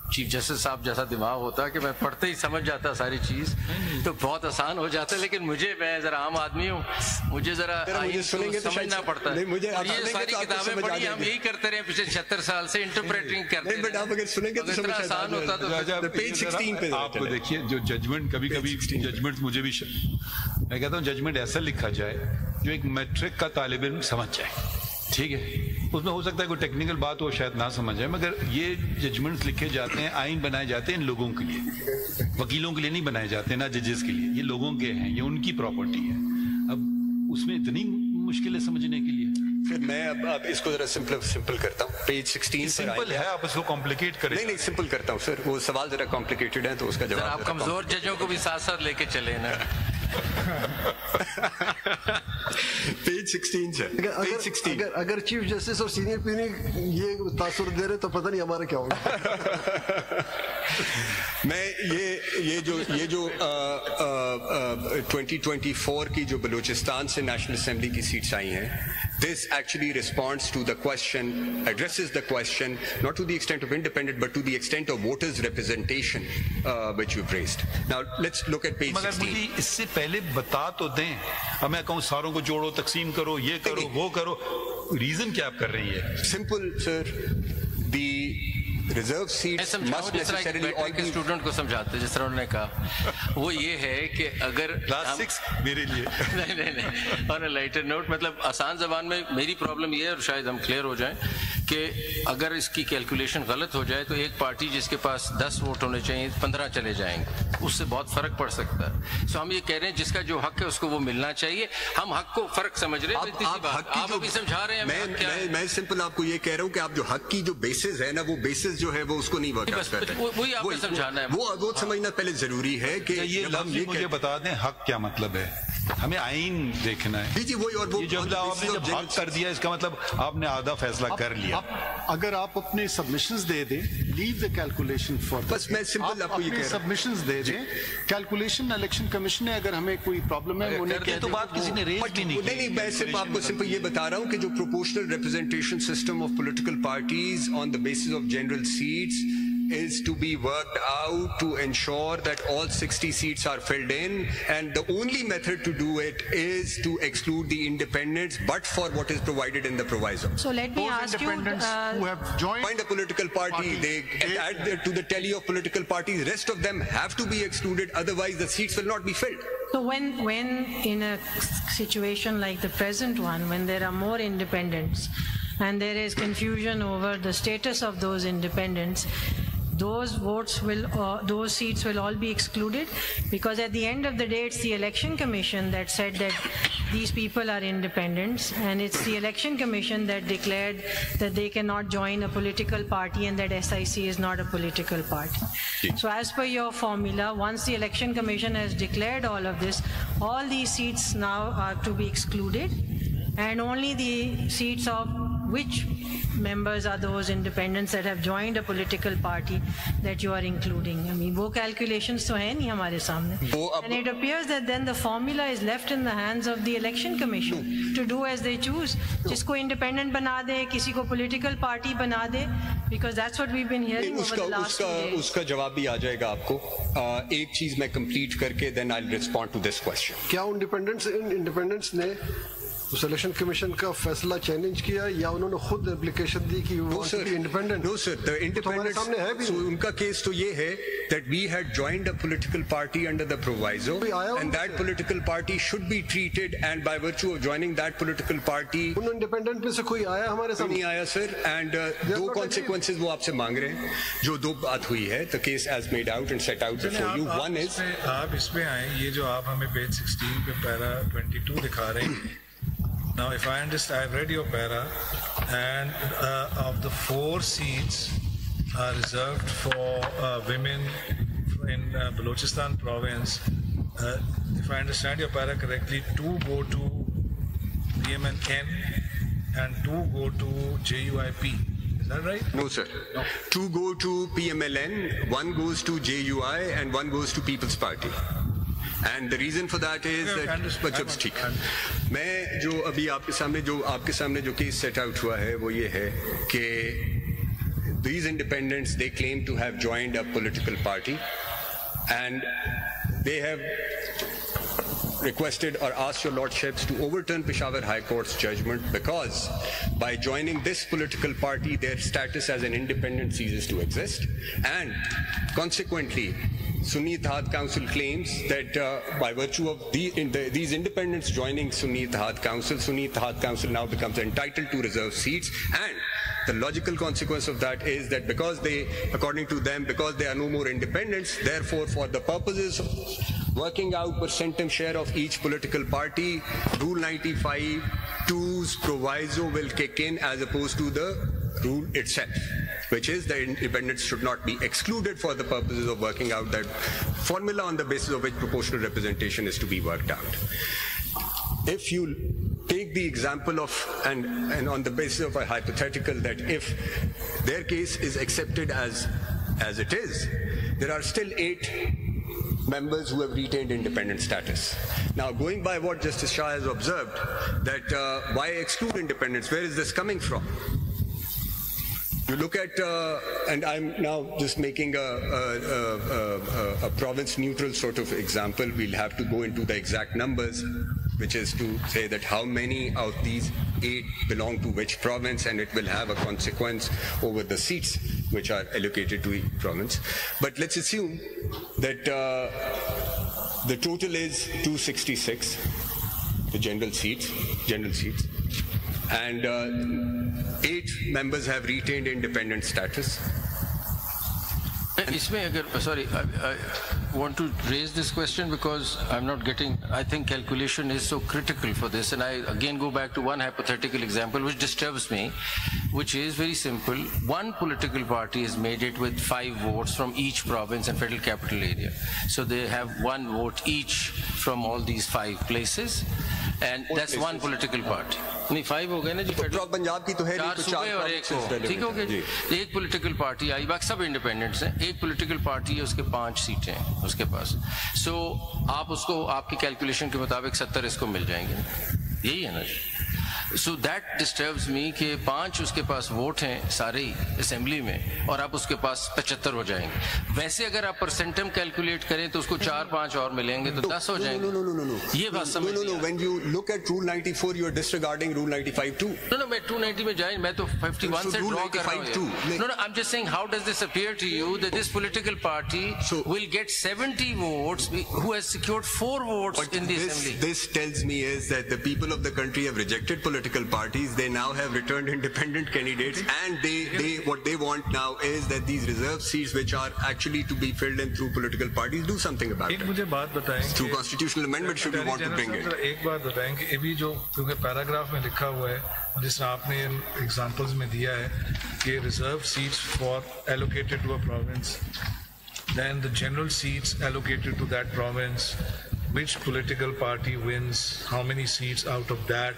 चीफ जस्टिस साहब जैसा दिमाग होता कि मैं पढ़ते ही समझ जाता सारी चीज, तो बहुत आसान हो जाता। लेकिन मुझे, मैं जरा आम आदमी हूँ, मुझे जरा समझना पड़ता है। ये सारी किताबें पढ़ी, हम यही करते रहे पिछले छिहत्तर साल से, इंटरप्रेटिंग करते रहे। आप अगर सुनेंगे तो इतना आसान होता तो पेज सोलह पे आपको देखिए जो जजमेंट, कभी कभी जजमेंट मुझे भी, मैं कहता हूँ जजमेंट ऐसा लिखा जाए जो एक मैट्रिक का तालिब इल्म समझ जाए, ठीक है। उसमें हो सकता है कोई टेक्निकल बात हो शायद ना समझ आए, मगर ये जजमेंट्स लिखे जाते हैं, आइन बनाए जाते हैं इन लोगों के लिए, वकीलों के लिए नहीं बनाए जाते, ना जजेस के लिए। ये लोगों के हैं, ये उनकी प्रॉपर्टी है। अब उसमें इतनी मुश्किल है समझने के लिए। फिर मैं अब, अब इसको जरा सिंपल सिंपल करता हूँ। पेज सोलह सिंपल है, आप इसको कॉम्प्लिकेट करें। नहीं नहीं सिंपल करता हूँ सर, वो सवाल जरा कॉम्प्लिकेटेड है तो उसका जवाब आप कमजोर जजों को भी साथ साथ लेके चले ना। पेज सोलह से अगर, अगर, अगर, अगर चीफ जस्टिस और सीनियर पीनी ये तासुर दे रहे तो पता नहीं हमारा क्या होगा। मैं ये ये जो ये जो ट्वेंटी ट्वेंटी फोर की जो बलूचिस्तान से नेशनल असेंबली की सीट्स आई हैं, this actually responds to the question, addresses the question not to the extent of independent but to the extent of voters representation uh, which you've raised. Now let's look at page मगर मुझे इससे पहले बता तो दें, अब मैं कहूँ सारों को जोड़ो, तकसीम करो, ये करो, वो करो, रीजन क्या आप कर रही है? Simple sir, the reserve seats must necessarily all के स्टूडेंट को समझाते, जिस तरह उन्होंने कहा, वो ये है कि अगर क्लास सिक्स मेरे लिए नहीं नहीं नहीं ऑन अ लाइटर नोट, मतलब आसान जबान में मेरी प्रॉब्लम ये है, और शायद हम क्लियर हो जाएं कि अगर इसकी कैलकुलेशन गलत हो जाए तो एक पार्टी जिसके पास दस वोट होने चाहिए पंद्रह चले जाएंगे, उससे बहुत फर्क पड़ सकता है। सो हम ये कह रहे हैं जिसका जो हक है उसको वो मिलना चाहिए। हम हक को फर्क समझ रहे हैं, आप, आप, आप अभी समझा रहे हैं। मैं मैं, मैं सिंपल आपको ये कह रहा हूँ कि आप जो हक की जो बेसिस है ना, वो बेसिस जो है वो उसको नहीं वर्क आउट कर रहे। वही आपको समझाना है, वो वो समझना पहले जरूरी है कि ये लफ्ज़ ये मुझे बता दें हक क्या मतलब है। हमें आइन देखना है। जी वही, और वो जब आपने जब हक कर दिया इसका मतलब आपने आधा फैसला कर लिया। अगर आप अपने सबमिशंस दे दें, लीव द कैलकुलेशन फॉर, बस मैं सिंपल आपको ये कह रहा हूं, सबमिशंस दे दें, कैलकुलेशन इलेक्शन कमीशन ने अगर हमें कोई प्रॉब्लम है उन्हें कह तो बात किसी ने रेज भी नहीं की। नहीं नहीं मैं सिर्फ आपको सिंपल ये बता रहा हूं कि जो proportional representation system of political parties on the basis of general seats is to be worked out to ensure that all sixty seats are filled in, and the only method to do it is to exclude the independents but for what is provided in the proviso. So let me Those ask you, independents uh, who have joined find a political party, party. they add the, to the tally of political parties, rest of them have to be excluded, otherwise the seats will not be filled. So when, when in a situation like the present one, when there are more independents and there is confusion over the status of those independents, those votes will, uh, those seats will all be excluded, because at the end of the day it's the election commission that said that these people are independents, and it's the election commission that declared that they cannot join a political party and that S I C is not a political party. So as per your formula, once the election commission has declared all of this, all these seats now are to be excluded, and only the seats of which members are those independents that have joined a political party that you are including. I mean, वो calculations तो हैं नहीं हमारे सामने. And it appears that then the formula is left in the hands of the election commission to do as they choose. जिसको independent बना दे, किसी को political party बना दे, because that's what we've been hearing over the last two days. उसका जवाब भी आ जाएगा आपको. एक चीज मैं complete करके then I'll respond to this question. क्या independents independents ने उस इलेक्शन कमीशन का फैसला चैलेंज किया या उन्होंने खुद एप्लीकेशन दी कि वो independent? No sir, the independent सामने है भी. उनका केस तो ये है that we had joined a political party under the proviso, and that political party should be treated, and by virtue of joining that political party, उन independent में से कोई आया हमारे सामने? नहीं आया सर, and uh, दो consequences वो आपसे मांग रहे हैं. जो दो बात हुई है, the case as made out and set out before you. One is आप इसमें आए, ये जो आप हमें पेज सिक्सटीन पे पैरा ट्वेंटी टू दिखा रहे हैं. Now, if I understand, I've read your para, and uh, of the four seats are reserved for uh, women in uh, Balochistan province. Uh, if I understand your para correctly, two go to P M N N and two go to J U I P. Is that right? No, sir. No. Two go to P M L N, one goes to J U I, and one goes to People's Party. And the reason for that is that बच्चों ठीक. मैं जो अभी आपके सामने जो आपके सामने जो केस सेट आउट हुआ है वो ये है कि these independents, they claim to have joined a political party, and they have requested or asked your lordships to overturn Peshawar High Court's judgment, because by joining this political party, their status as an independent ceases to exist, and consequently, Sunni Ittihad Council claims that uh, by virtue of the, in the, these independents joining Sunni Ittihad Council, Sunni Ittihad Council now becomes entitled to reserve seats, and the logical consequence of that is that because they, according to them, because they are no more independents, therefore for the purposes of working out percentum share of each political party, Rule ninety-five two's proviso will kick in as opposed to the rule itself, which is that independents should not be excluded for the purposes of working out that formula on the basis of which proportional representation is to be worked out. If you take the example of, and, and on the basis of a hypothetical, that if their case is accepted as, as it is, there are still eight members who have retained independent status. Now, going by what Justice Shah has observed, that uh, why exclude independents, where is this coming from? You look at, uh, and I'm now just making a, a, a, a, a province-neutral sort of example. We'll have to go into the exact numbers, which is to say that how many of these eight belong to which province, and it will have a consequence over the seats which are allocated to each province. But let's assume that uh, the total is two hundred sixty-six, the general seats, general seats, and uh, eight members have retained independent status. इसमें अगर sorry I, I want to raise this question because I'm not getting, I think calculation is so critical for this, and I again go back to one hypothetical example which disturbs me, which is very simple. One political party has made it with five votes from each province and federal capital area, so they have one vote each from all these five places, and All that's places. one political party. नहीं five हो गए ना जी, तो पंजाब की तो है नहीं, चार तो सूबे और एक हो, ठीक हो गया। एक पॉलिटिकल पार्टी आई, बाकी सब इंडिपेंडेंट्स हैं, एक पॉलिटिकल पार्टी है, उसके पांच सीटें हैं उसके पास, सो so, आप उसको आपकी कैलकुलेशन के मुताबिक सत्तर इसको मिल जाएंगे, यही है ना जी। सो दैट डिस्टर्ब्स मी कि पांच उसके पास वोट हैं सारे ही असेंबली में, और आप उसके पास पचहत्तर हो जाएंगे। वैसे अगर आप परसेंटम कैलकुलेट करें तो उसको चार पांच और मिलेंगे तो दस हो जाएंगे। No, no, no, no, no. ये बात समझ No, no, no. When you look at Rule ninety-four, you are disregarding Rule ninety-five too. No, no, मैं two ninety में जाए, मैं तो fifty-one से draw कर रहा हूँ। No, no, I'm just saying, how does this appear to you that this political party so, will get seventy votes, who has secured four votes in the this, assembly? This tells me is that the people of the country have rejected political parties. They now have returned independent candidates, and they, they what they want now is that these reserve seats, which are actually to be filled in through political parties, do something about it. एक मुझे बात बताएं through constitutional amendment should we want to bring it. एक बात बताएं कि अभी जो क्योंकि पैराग्राफ में लिखा हुआ है, जिस आपने एग्जांपल्स में दिया है कि reserve seats for allocated to a province, then the general seats allocated to that province, which political party wins how many seats out of that,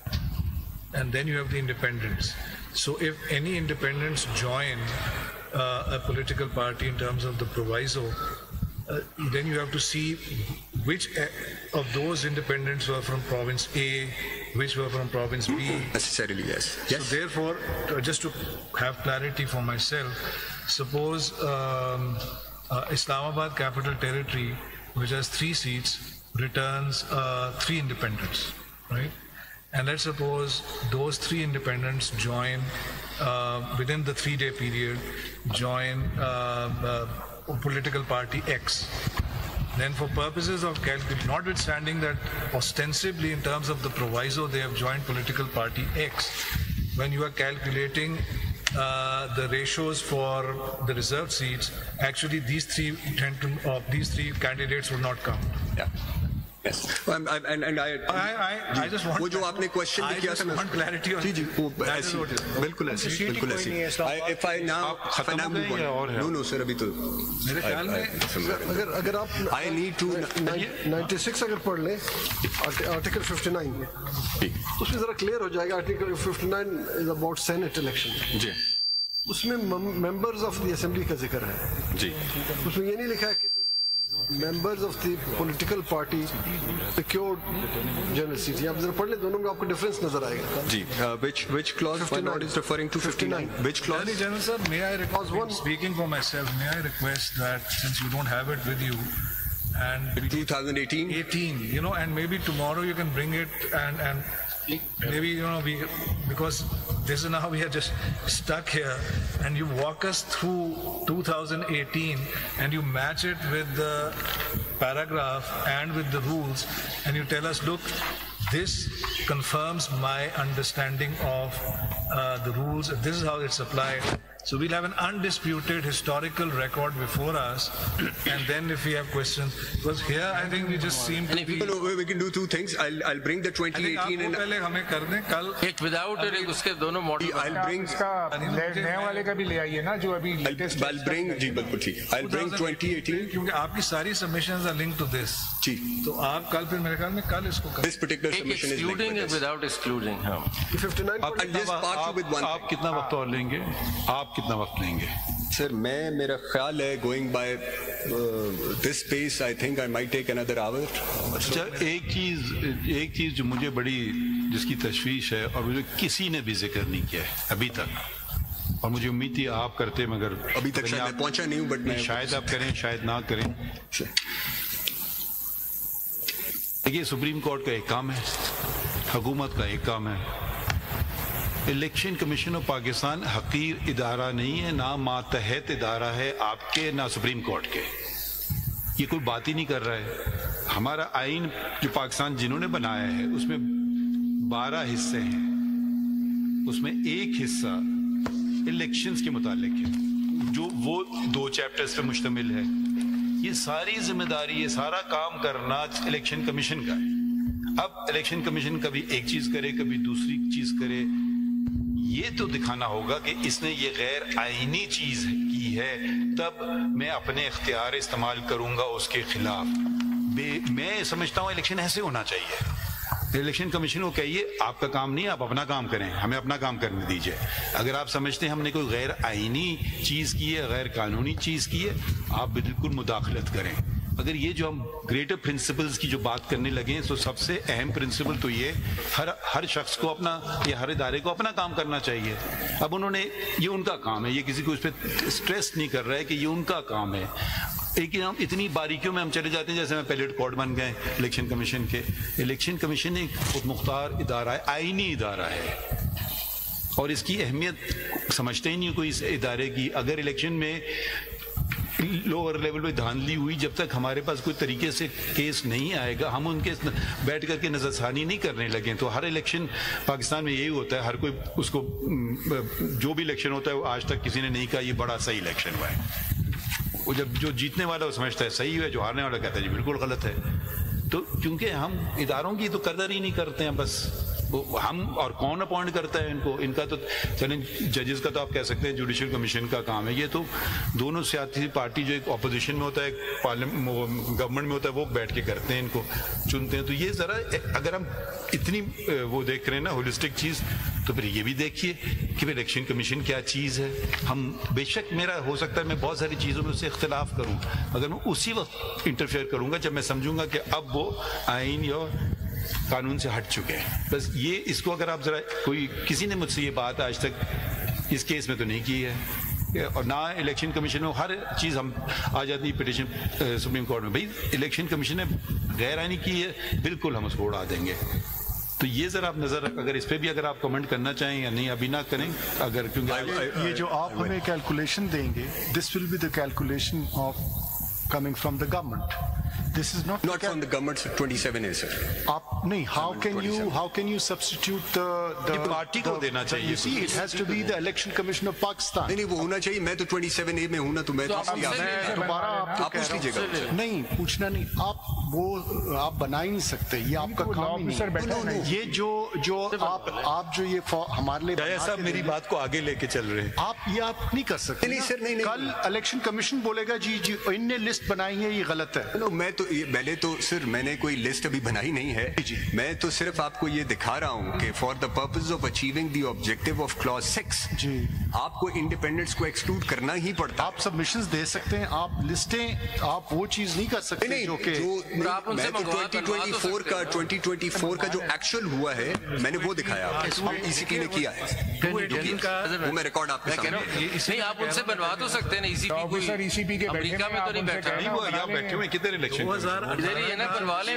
and then you have the independents. So if any independents join uh, a political party in terms of the proviso, uh, then you have to see which of those independents were from province A, which were from province B. Necessarily, yes. yes. So therefore, uh, just to have clarity for myself, suppose um, uh, Islamabad Capital Territory, which has three seats, returns uh, three independents, right? And let's suppose those three independents join uh, within the three-day period, join uh, uh, political party X. Then for purposes of calculation, notwithstanding that ostensibly in terms of the proviso they have joined political party X, when you are calculating uh, the ratios for the reserved seats, actually these three tend to, uh, these three candidates will not count. Yeah. Yes. And, and, and I, I, I, I just want, वो जो आपने question I किया था just want clarity on जी जी वो that is ऐसी what it is. बिल्कुल ऐसी बिल्कुल ऐसी I if I now if I now move on no no sir अभी तो मेरे ख्याल में अगर अगर आप I need to ninety-six अगर पढ़ लें आर्टिकल fifty-nine में उसमें जरा क्लियर हो जाएगा। Article fifty-nine is about Senate election जी, उसमें members of the assembly का जिक्र है जी, उसमें ये नहीं लिखा है कि members of the political party secured general seats. यहाँ जरा पढ़ ले, दोनों में आपको difference नजर आएगा. जी, uh, which which clause my lord is referring to? fifty-nine. Which clause? Attorney General sir, may I request, speaking for myself, may I request that since you don't have it with you, and twenty eighteen, eighteen, you know, and maybe tomorrow you can bring it and and maybe you know we because this is now we are just stuck here, and you walk us through two thousand eighteen and you match it with the paragraph and with the rules, and you tell us, look, this confirms my understanding of uh, the rules. This is how it's applied. So we'll have an undisputed historical record before us, and then if we have questions, because here I think we just seem to be. No, no, we can do two things. I'll I'll bring the twenty eighteen and. एक without और एक उसके दोनों model. I'll bring. नए वाले का भी ले आइए ना जो अभी latest. I'll bring जी बिल्कुल ठीक है. I'll bring twenty eighteen. क्योंकि आपकी सारी submissions are linked to this. जी. तो आप कल फिर मेरे ख्याल में कल इसको. This particular submission is linked excluding and without excluding. हाँ. fifty-nine. I'll just spark you with one. आप कितना वक्त और लेंगे? आप कितना वक्त लेंगे? सर मैं मेरा ख्याल है going by this pace I think I might take another hour. अच्छा, एक चीज एक चीज जो मुझे बड़ी जिसकी तशवीश है और मुझे किसी ने भी जिक्र नहीं किया है अभी तक, और मुझे उम्मीद थी आप करते मगर अभी तक शायद मैं पहुंचा नहीं हूं, बट मैं शायद आप करें शायद ना करें. देखिए, सुप्रीम कोर्ट का एक काम है, हुकूमत का एक काम है. इलेक्शन कमीशन ऑफ पाकिस्तान हकीर इदारा नहीं है, ना मातहत इदारा है आपके, ना सुप्रीम कोर्ट के. ये कोई बात ही नहीं कर रहा है. हमारा आइन जो पाकिस्तान जिन्होंने बनाया है उसमें बारह हिस्से हैं, उसमें एक हिस्सा इलेक्शंस के मुतालिक है जो वो दो चैप्टर्स पे मुश्तमिल है. ये सारी जिम्मेदारी, ये सारा काम करना इलेक्शन कमीशन का है. अब इलेक्शन कमीशन कभी एक चीज करे, कभी दूसरी चीज करे. ये तो दिखाना होगा कि इसने ये गैर आईनी चीज की है, तब मैं अपने इख्तियार इस्तेमाल करूंगा उसके खिलाफ. मैं समझता हूं इलेक्शन ऐसे होना चाहिए. इलेक्शन कमीशन को कहिए आपका काम नहीं, आप अपना काम करें, हमें अपना काम करने दीजिए. अगर आप समझते हैं हमने कोई गैर आईनी चीज की है, गैर कानूनी चीज की है, आप बिल्कुल मुदाखलत करें. अगर ये जो हम ग्रेटर प्रिंसिपल्स की जो बात करने लगे हैं, तो सबसे अहम प्रिंसिपल तो ये हर हर शख्स को अपना या हर इदारे को अपना काम करना चाहिए. अब उन्होंने, ये उनका काम है, ये किसी को इस पर स्ट्रेस नहीं कर रहा है कि ये उनका काम है. लेकिन हम इतनी बारीकियों में हम चले जाते हैं, जैसे मैं पहले कोर्ट बन गए इलेक्शन कमीशन के. इलेक्शन कमीशन एक खुद मुख्तार इदारा है, आईनी इदारा है, और इसकी अहमियत समझते ही नहीं कोई इस इदारे की. अगर इलेक्शन में लोअर लेवल पे धांधली हुई, जब तक हमारे पास कोई तरीके से केस नहीं आएगा, हम उनके बैठ करके नजरसानी नहीं करने लगे. तो हर इलेक्शन पाकिस्तान में यही होता है, हर कोई उसको जो भी इलेक्शन होता है वो आज तक किसी ने नहीं कहा ये बड़ा सही इलेक्शन हुआ है. वो जब जो जीतने वाला वो समझता है सही हुआ, जो हारने वाला कहता है जी बिल्कुल गलत है. तो क्योंकि हम इदारों की तो कदर ही नहीं करते हैं, बस हम, और कौन अपॉइंट करता है इनको? इनका तो चलें, जजेस का तो आप कह सकते हैं जुडिशल कमीशन का काम है. ये तो दोनों सियासी पार्टी जो एक अपोजिशन में होता है, पार्लियामेंट गवर्नमेंट में होता है, वो बैठ के करते हैं, इनको चुनते हैं. तो ये जरा अगर हम इतनी वो देख रहे हैं ना होलिस्टिक चीज, तो फिर ये भी देखिए कि इलेक्शन कमीशन क्या चीज है. हम बेशक, मेरा हो सकता है मैं बहुत सारी चीजों में उससे इख्तिलाफ करूं, मगर मैं उसी वक्त इंटरफेयर करूंगा जब मैं समझूंगा कि अब वो आइन या कानून से हट चुके हैं. बस ये, इसको अगर आप जरा, कोई किसी ने मुझसे ये बात आज तक इस केस में तो नहीं की है, और ना इलेक्शन कमीशन में हर चीज हम आ जाती है पिटीशन सुप्रीम कोर्ट में. भाई इलेक्शन कमीशन ने गैर आईनी की है, बिल्कुल हम उसको उड़ा देंगे. तो ये जरा आप नजर, अगर इस पे भी अगर आप कमेंट करना चाहें या नहीं, अभी ना करें. अगर क्योंकि ये जो आप हमें कैलकुलेशन देंगे, this will be the calculation of coming from the government. This is not not from the government. twenty-seven is sir. आप नहीं, how can you how can you substitute the the party को देना चाहिए. You see, it has to be the Election Commission of Pakistan. नहीं नहीं, वो होना चाहिए. मैं तो twenty-seven ए में हूं ना, तो मैं तो मैं दोबारा आपको आप पूछ लीजिएगा. नहीं पूछना नहीं, आप वो आप बना ही नहीं सकते, ये आपका काम ही नहीं. ये जो जो आप आप जो ये हमारे लिए साहब मेरी बात को आगे लेके चल रहे हैं, आप ये आप नहीं कर सकते. नहीं सर, नहीं नहीं, कल इलेक्शन कमीशन बोलेगा जी जी इनने लिस्ट बनाई है, ये गलत है. नो, मैं तो ये पहले तो सर मैंने कोई लिस्ट अभी बनाई नहीं है, मैं तो सिर्फ आपको ये दिखा रहा हूँ कि for the purpose of achieving the objective of clause six G आपको इंडिपेंडेंट्स को एक्सक्लूड करना ही पड़ता। आप सबमिशंस दे सकते हैं, आप लिस्टें आप वो चीज नहीं कर सकते नहीं, जो कि मैं तो ट्वेंटी ट्वेंटी फोर का ट्वेंटी ट्वेंटी फोर का जो एक्चुअल हुआ है मैंने वो दिखाया, ईसीपी ने किया है, वो मैं रिकॉर्ड आपके सामने। नहीं आप उनसे बनवा तो सकते हैं, ईसीपी कोई ईसीपी के अमेरिका में तो नहीं बैठा, नहीं वो यहाँ बैठे हुए किधर इलेक्शन इधर ही है ना, बनवा लें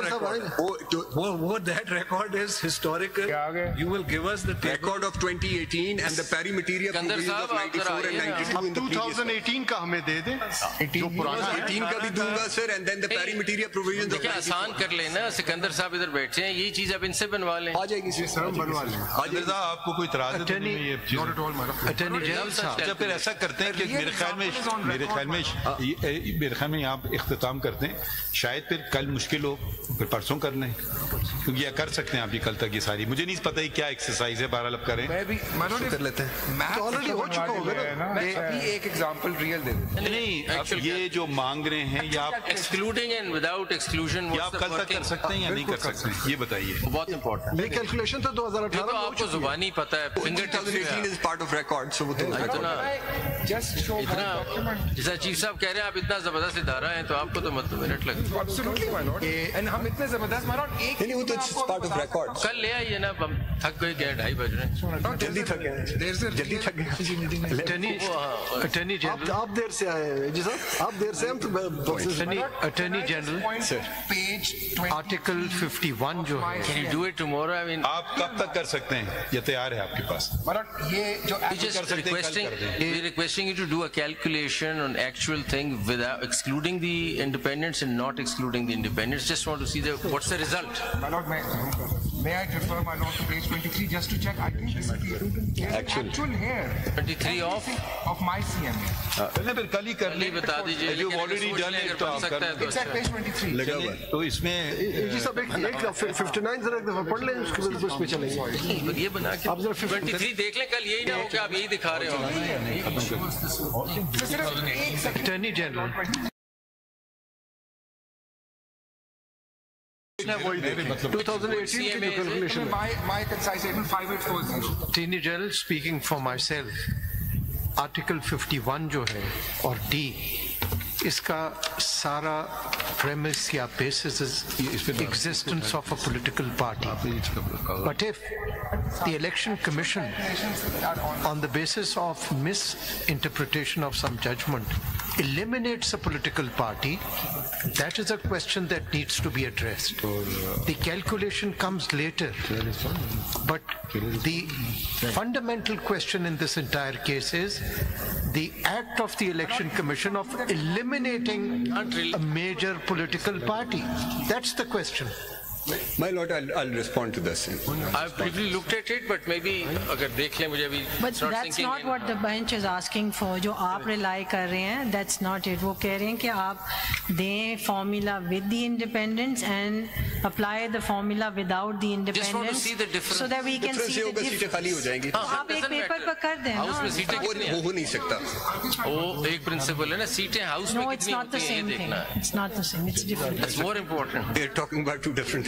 वो वो that record is historical, you will give us the record of twenty eighteen and the pari materia provisions of ninety four and ninety two in the twenty eighteen का हमें दे दें, जो पुराना एटीन का भी दूंगा sir, and then the pari materia provisions of आसान कर लेना। सिकंदर साहब इधर बैठे हैं, यही चीज आप इनसे बनवा लें, आ जाएगी सर, हम बनवा लें। आज आपको कोई इतराज है? ये अटॉर्नी जनरल साहब जब फिर ऐसा करते हैं कि मेरे ख्याल में मेरे ख्याल में मेरे ख्याल में यहाँ इख्तिताम करते हैं, शायद फिर कल मुश्किल हो फिर परसों कर लें, क्योंकि यह कर सकते हैं आप ये कल तक ये सारी, मुझे नहीं पता ही क्या एक्सरसाइज है, बहरहाल अब करें मैं भी कर लेते हैं, ऑलरेडी हो चुका होगा ना, मैं अभी एक एग्जांपल रियल दे दूं। नहीं अब ये जो मांग रहे हैं या आप एक्सक्लूडिंग एंड विदाउट एक्सक्लूजन या आप कल तक कर सकते हैं या नहीं कर सकते हैं, ये बताइए। बहुत इंपॉर्टेंट ये कैलकुलेशन तो दो हज़ार अठारह में आपको जुबानी पता है, figure twenty eighteen is part of record, so वो तो इतना इतना जैसा चीफ साहब कह रहे हैं आप इतना जबरदस्त इदारा है तो आपको तो मतलब मिनट लगता है। एब्सोल्युटली माय लॉर्ड, एंड हम इतने जबरदस्त माय लॉर्ड एक नहीं वो तो पार्ट ऑफ रिकॉर्ड, कल ले आइए ना, हम थक गए क्या ढाई बज रहे हैं, जल्दी थक गए जल्दी थक गए अटॉर्नी जनरल आप देर से आए हैं जी साहब, आप देर से हम तो attorney general page article fifty one जो है, can you do it tomorrow? I mean आप कब तक कर सकते हैं, ये तैयार है आपके पास? मतलब ये जो just requesting we're requesting you to do a calculation on actual thing without excluding the independents and not excluding the independents. Just want to see the what's the result. My lord, may, may I refer my lord to page twenty-three just to check? I think this is the actual, actual here twenty-three of of my C M A. पहले फिर कल ही कर ले, बता दीजिए। You've already done it, तो आप कर सकते हैं। Exact page twenty-three. लगा हुआ है। तो इसमें जी साहब एक एक फिफ्टी नाइन जरा एक दफा पढ़ लें, उसके बाद उस पे चलेंगे। ये बना के आप जरा twenty-three देख लें, कल यही ना हो कि आप यही दिखा रहे हो। अटॉर्नी जनरल twenty eighteen की calculation My my concise statement five eight four zero. Attorney general speaking for myself, article fifty one जो है और डी, इसका सारा premise या basis is existence of a political party. But if the election commission, on the basis of misinterpretation of some judgment, eliminates a political party, that is a question that needs to be addressed. The calculation comes later, but the fundamental question in this entire case is the act of the election commission of eliminating a major political party. That's the question. My lord, I'll, I'll respond to this. I've briefly looked at it, but maybe अगर देख लें मुझे अभी. But that's not what the bench is asking for. जो आप rely कर रहे हैं, that's not it. वो कह रहे हैं कि आप दें formula with the independents and apply the formula without the independents. Just want to see the difference. So that we can see the difference. सीटें खाली हो जाएंगी. तो आप एक पेपर पर कर दें ना. हाउस में सीटें कितनी हैं? वो हो नहीं सकता. वो एक प्रिंसिपल है ना, सीटें हाउस में कितनी होती हैं ये देखना है. It's not the same. It's different. It's more important. They're talking about two different things.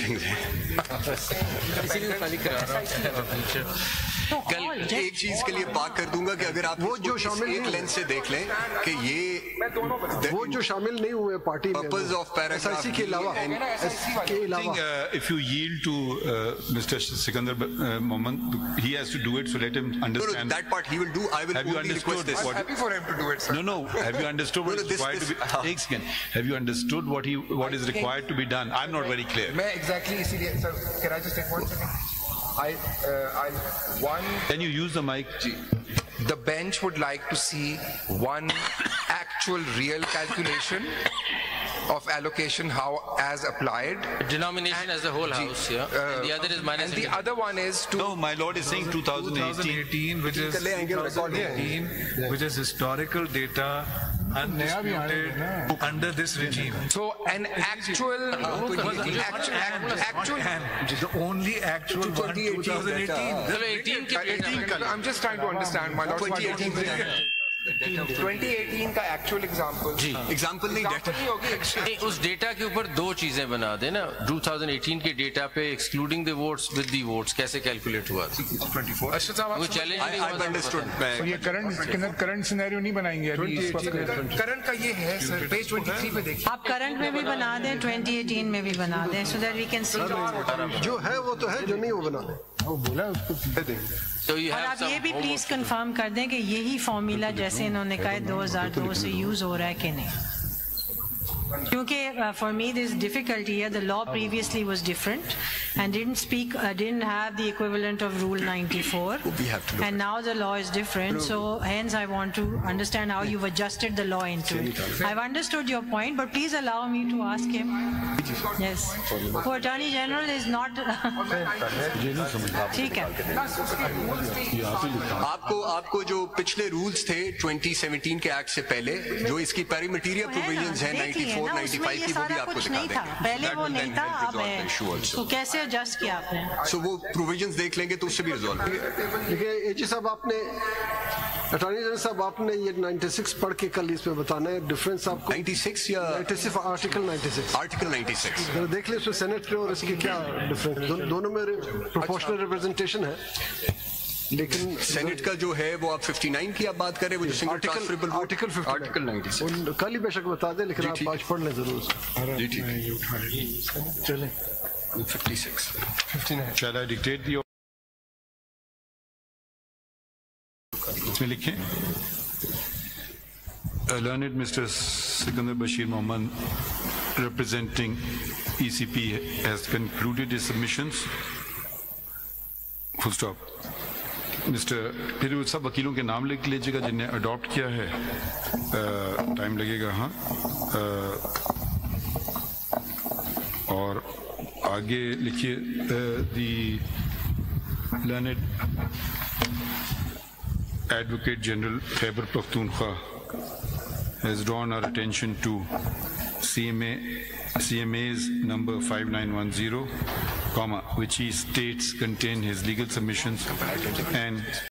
इसीलिए खाली करा रहा हूँ. कल एक चीज के लिए बात कर दूंगा कि अगर आप वो जो शामिल एक लेंस से देख लें कि ये वो जो शामिल नहीं हुए पार्टी में पर्पस ऑफ पैराग्राफ एसआईसी के अलावा के अलावा if you yield to uh, Mister Sikandar uh, Mohammed, he has to do it, so let him understand. No, no, that part he will do. I will have you only request this. I'm happy for him to do it, sir. No, no. Have you understood what no, no, is this, required this, to be? uh, Take second. Have you understood what he what is required to be done? I'm not very clear. मैं exactly इसीलिए sir, can I just take one second? I uh, I one. Can you use the mic? The bench would like to see one actual real calculation of allocation how as applied. Denomination as the whole house, yeah. Uh, and the other is minus. And the other one is to. No, my lord is saying twenty eighteen, which is twenty eighteen, which is historical data undisputed under this regime. So an actual, actual, actual, the only actual one twenty eighteen. I'm just trying to understand, my lord. twenty eighteen का actual example जी example नहीं data नहीं होगी नहीं, उस data के ऊपर दो चीजें बना देना। twenty eighteen के डेटा पे excluding the votes with the votes कैसे कैलकुलेट हुआ वो चैलेंज नहीं हुआ। ये करंट करंट सिनेरियो नहीं बनाएंगे अभी इस वक्त। करंट का ये है सर, पेज तेईस पे देखिए। आप करंट में भी बना दें, twenty eighteen में भी बना दें, so that we can see जो है वो तो है, जो नहीं वो बना दें। वो बोला उसको दे देंगे। और आप ये भी प्लीज कंफर्म कर दें कि यही फॉर्मूला जैसे इन्होंने कहा दो हज़ार दो से यूज हो रहा है कि नहीं, क्योंकि फॉर मी दिस डिफिकल्टी है the law previously was different and didn't speak uh, didn't have the equivalent of rule ninety-four and now the law is different, so hence I want to understand how you've adjusted the law into it. I've understood your point, but please allow me to ask him. Yes, the Attorney General is not ठीक है। आपको आपको जो पिछले rules थे twenty seventeen के act से पहले, जो इसकी पेरीमेटेरियल प्रोविजंस हैं ninety-four ninety-five की, वो भी आपको दिखा देंगे। पहले वो नहीं था, अब है, तो कैसे एडजस्ट किया आपने? सो वो प्रोविजंस देख लेंगे तो उससे भी रिजॉल्व होगा। देखिए एजी साहब, आपने अटॉर्नी जनरल साहब आपने ये ninety-six पढ़ के कल इसमें बताना है डिफरेंस आपको। ninety-six या ninety-six article ninety-six article ninety-six देख ले, उसमें सेनेट और इसकी क्या डिफरेंस, दो, दोनों में प्रोपोर्शनल रिप्रेजेंटेशन है, लेकिन सेनेट का जो है वो आप fifty-nine की आप बात करें, वो जो single transferable article article ninety-six कल ही बेशक बता दें, लेकिन आप आज पढ़ लें जरूर। जी ठीक है, चलें fifty-six fifty-nine Shall I dictate the इसमें लिखें learned Mister Sikandar Bashir Mohammed representing E C P has concluded his submissions. Full stop. Mister फिर उन सब वकीलों के नाम लिख लीजिएगा जिन्हें अडॉप्ट किया है, टाइम लगेगा। हाँ, और आगे लिखिए दी learned Advocate General Khyber Pakhtunkhwa has drawn our attention to C M A C M A's number five nine one zero, comma, which he states contain his legal submissions and